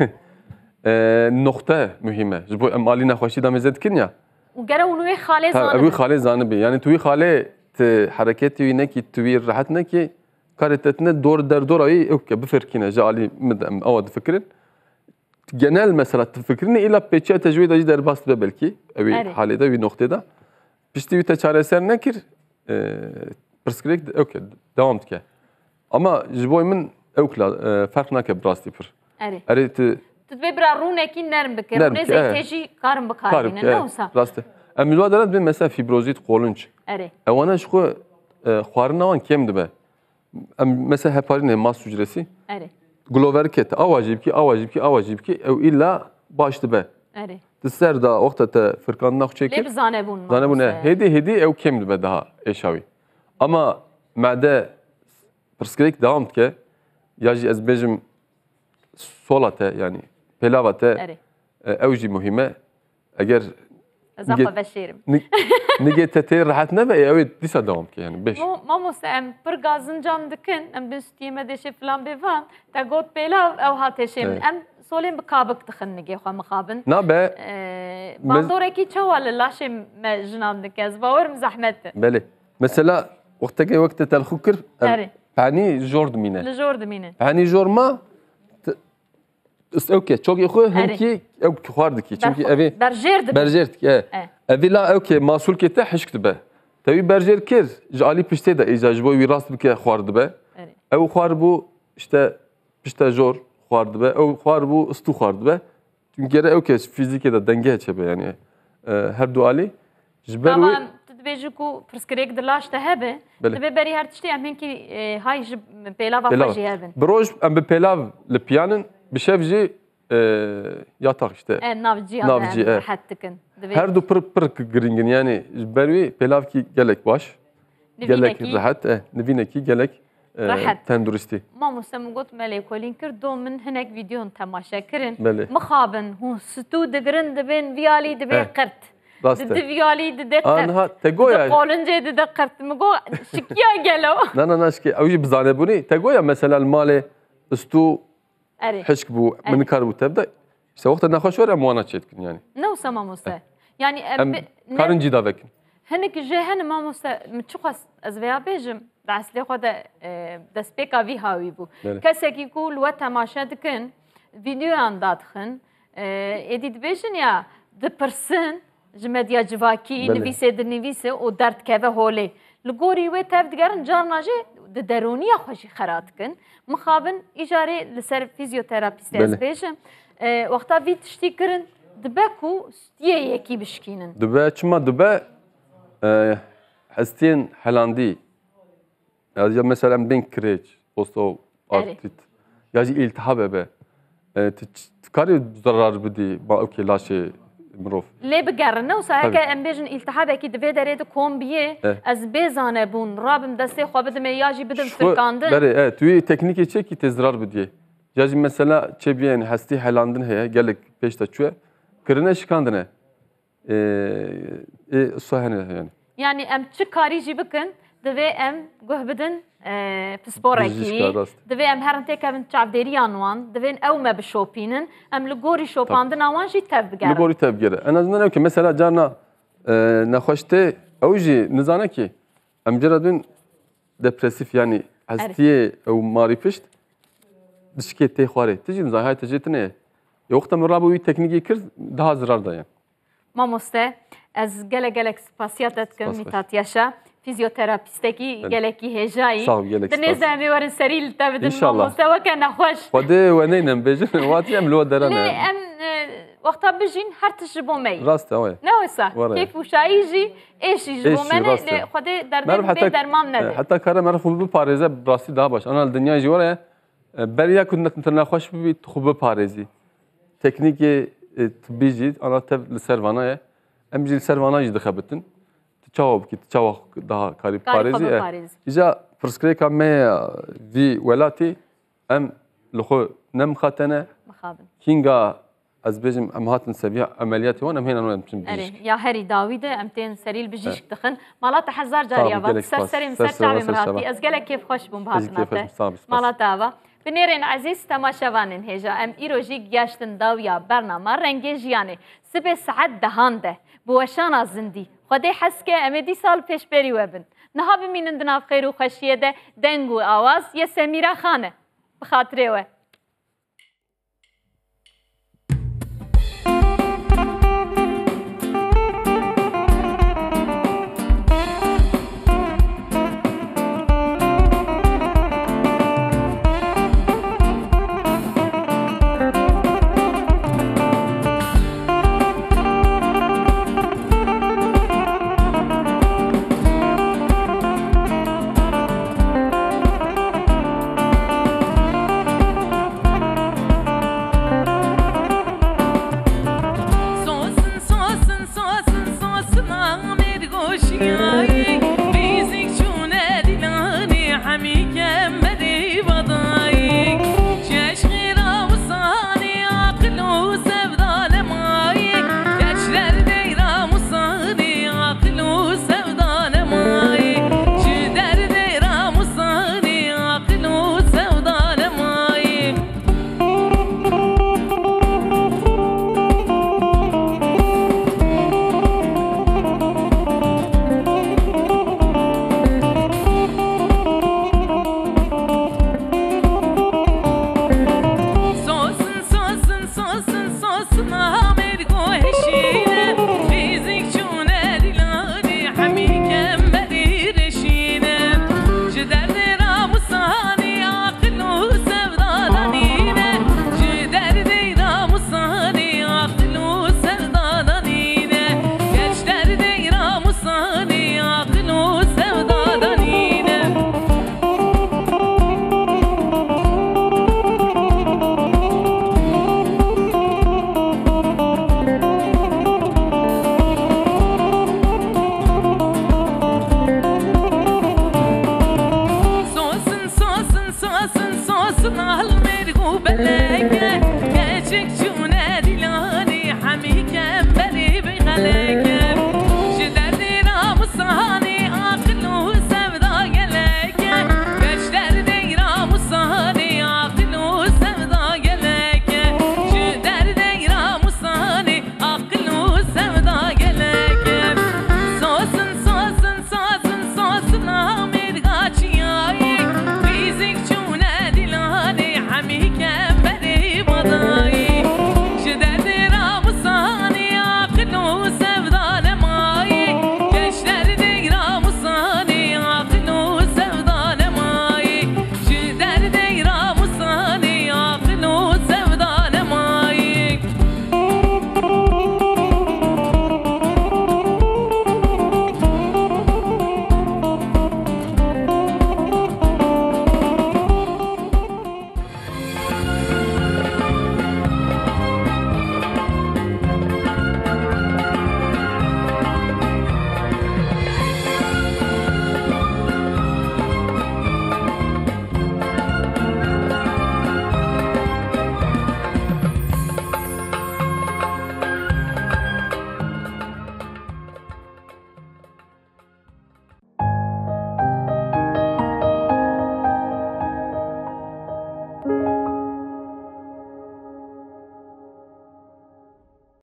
Nokta mühime. Jboy em ali naxoşi da mezedkin ya. وگره اونوی خاله Tabii زانه خاله zanı yani tuvi khale te hareketi ne ki tuvi rahat ne ki karitetine doğru der doğru ay yok ya bifirkine jali midem avad fikrin genel mesela fikrini ila peçe tecvid acı der bast be belki evi Evet. halede bir noktada pişti bir çareser ne kir preskrek okey devam tke ama jboymun okla fark nake brasti pir اری erit تدوی برا رونه کی نرم بکر نرم رونه که، زیتجی کارم بکارین karık نه وسا rastı emilwa derat ben mesela fibrozit kolunç اری Evana şu xwarinawan kem dibe. Em mesela heparin mas hücresi اری glover ket awajib ki ev illa baş dibe. اری Tser da oqta te fırkanına لی çekir. بزانه بون Zane bu ne? Hedi ev kem dibe daha eşavi. Ama made perskrek devam ke yaji ez bejim solate yani pelavate اری evji muhime eğer زاقه بشیرم nige tete rahat ne be evet disa devam ki yani 5. ما موسى ام پر گازنجان دکن ام بستیمه دشه فلان بفهم تا گوت پیلا او هاتشه من ام سولیم بکابک دخن نگی خو مخابن Ne be? باندوره کی چوال لاشه ما جنان دکز باورم زحمت بله مثلا وقت تلخو كر أري. يعني جورد مينه لجور دمینه يعني جورما اوكي çok يخو هنكي او خواردكي çünkü evi برجر دب berjerdik evi la okey masul kete hişk be tabi berjer kir jali pişte de icaj boy virast bike xwardı be ev xwar bu işte pişte jor xwardı be ev xwar bu istu xwardı be çünkü gere okey fizike de denge çebe yani her duali jber طبعا تدبیجو کو پرسکریک دلاش ته هبه بله. تبی بری هر تشتی امین کی های جب پیلا و Pilav. خوشی هبن Broj em bi pelav li piyanın bi şev jî yatak işte. نافجی Navcı, آدم evet. راحت دکن دبی Her du pır giringin yani bervi pelav ki gelek baş. Gelek نوینکی rahat. Nevineki gelek Rahat. tenduristi. ما مسلم قلت ملي كولين كردو من هناك فيديون تماشا كرن بله. مخابن هو ستو دقرن دبين فيالي دبي اه. قرت Raste. دد فيالي دد قرت Anha tegoya. قولنجي دد قرت مقو شكيا قالو Nana naşki avji bizane buni tegoya mesela male istu اري hişk bu min kar bu tebde. İşte vakti naxoş var muana çetkin yani. نو سما موسى يعني Em karın cida vekin. هنك جهن ما موسى متشخص ازفيا بيجم دعس لي خد دسبيكا في هاوي بو بله. كسك يقول وتماشا دكن فيديو عن دادخن اديت بيجن يا د برسن جمديا جواكي بله. نويسه د نويسه او درد كبه هولي لغوري و تاب دگرن جارناجي د درونيا خوشي خراتكن مخابن اجاري لسر فيزيوثيرابيست بله. از بيجم وقتا في تشتي كرن دبكو ستيه يكي بشكينن Dibe çima dibe hestin helandi. Ya mesela ben kireç, osto artit. Ya iltihab ebe. Tkari zarar bidi ba okey laşe مروف ليه بقرنا وساعة امبيجن التحابك دفي دريد كومبيه از بيزانه بون رابم دستي خو بدم ياجي بدم فركاندن بله توی تکنیکی چه کی تزرار بدیه جاجی mesela çebiyen hasti helandın heye gelek peşte çue kırına şikandine sahne yani يعني ام تشكاري جيبكن دفي ام قهبدن بسبوركي دفي ام هرنتي كابن تعبديري انوان دفي او ما بشوبينن ام لغوري شوباندن اوان جي تبقر لغوري تبقر en azından öyle ki mesela cana nahoşte اوجي nizana ki am ceradun depresif yani hastiye او marifişt dişke te xware tijin zahay tejetine وقتا من رابو تکنیکی کرد ده زرار دایم مامۆستا ئەس gelek spasiyat دەکەم میتاتیاشە فیزیۆتەراپیستێکی gelekî هێژایی دنێزانێ وەرن سەری لە تا بدن مامۆستاوەکە نەخۆش خودێ وەنەی بێژن واتی ئەم لۆ دەرەنە ئەم وەختا بژین هەر تش ji بۆ me ڕاستەوەی نەوەسا کێف وشاییژی ئێشی ji بۆ منێ خودێ دەربێ دەرمام نەدێ حتا کارە مەرە خوب بپارێزە ڕاستی دا باش ئەنا دنیای وەرە بەریا کودنەتە نەخۆش ببیت خوب بپارێزی تکنیکی طبی جی ئەنا تەv li ser vanayê em jî li ser vana jî dixebitin çawa bikî çawa daha karî parêzî îja pirsgirêka me vî welatê em li xwe nemixatene kînga ez bêjim em hatin seviya emeliyatê wan em hênan em biçin bijîşk ya herî dawî de em tên serî bijîşk dixin malata hezar cariya va ser serê ser çavê min hatî ez gelek kêf xweş bûm hatina te malata ava Binêrên ezîz temaşevanên hêja em îro jî geştin dawiya bernama rengê jiyanê sibê saet dehan de bi weşana zindî Xwedê hezke em ê dîsal pêşberî we bin niha bimînin di nav xêr û xweşiyê de deng û awaz yê Semîra Xan e bi xatirê we Yeah.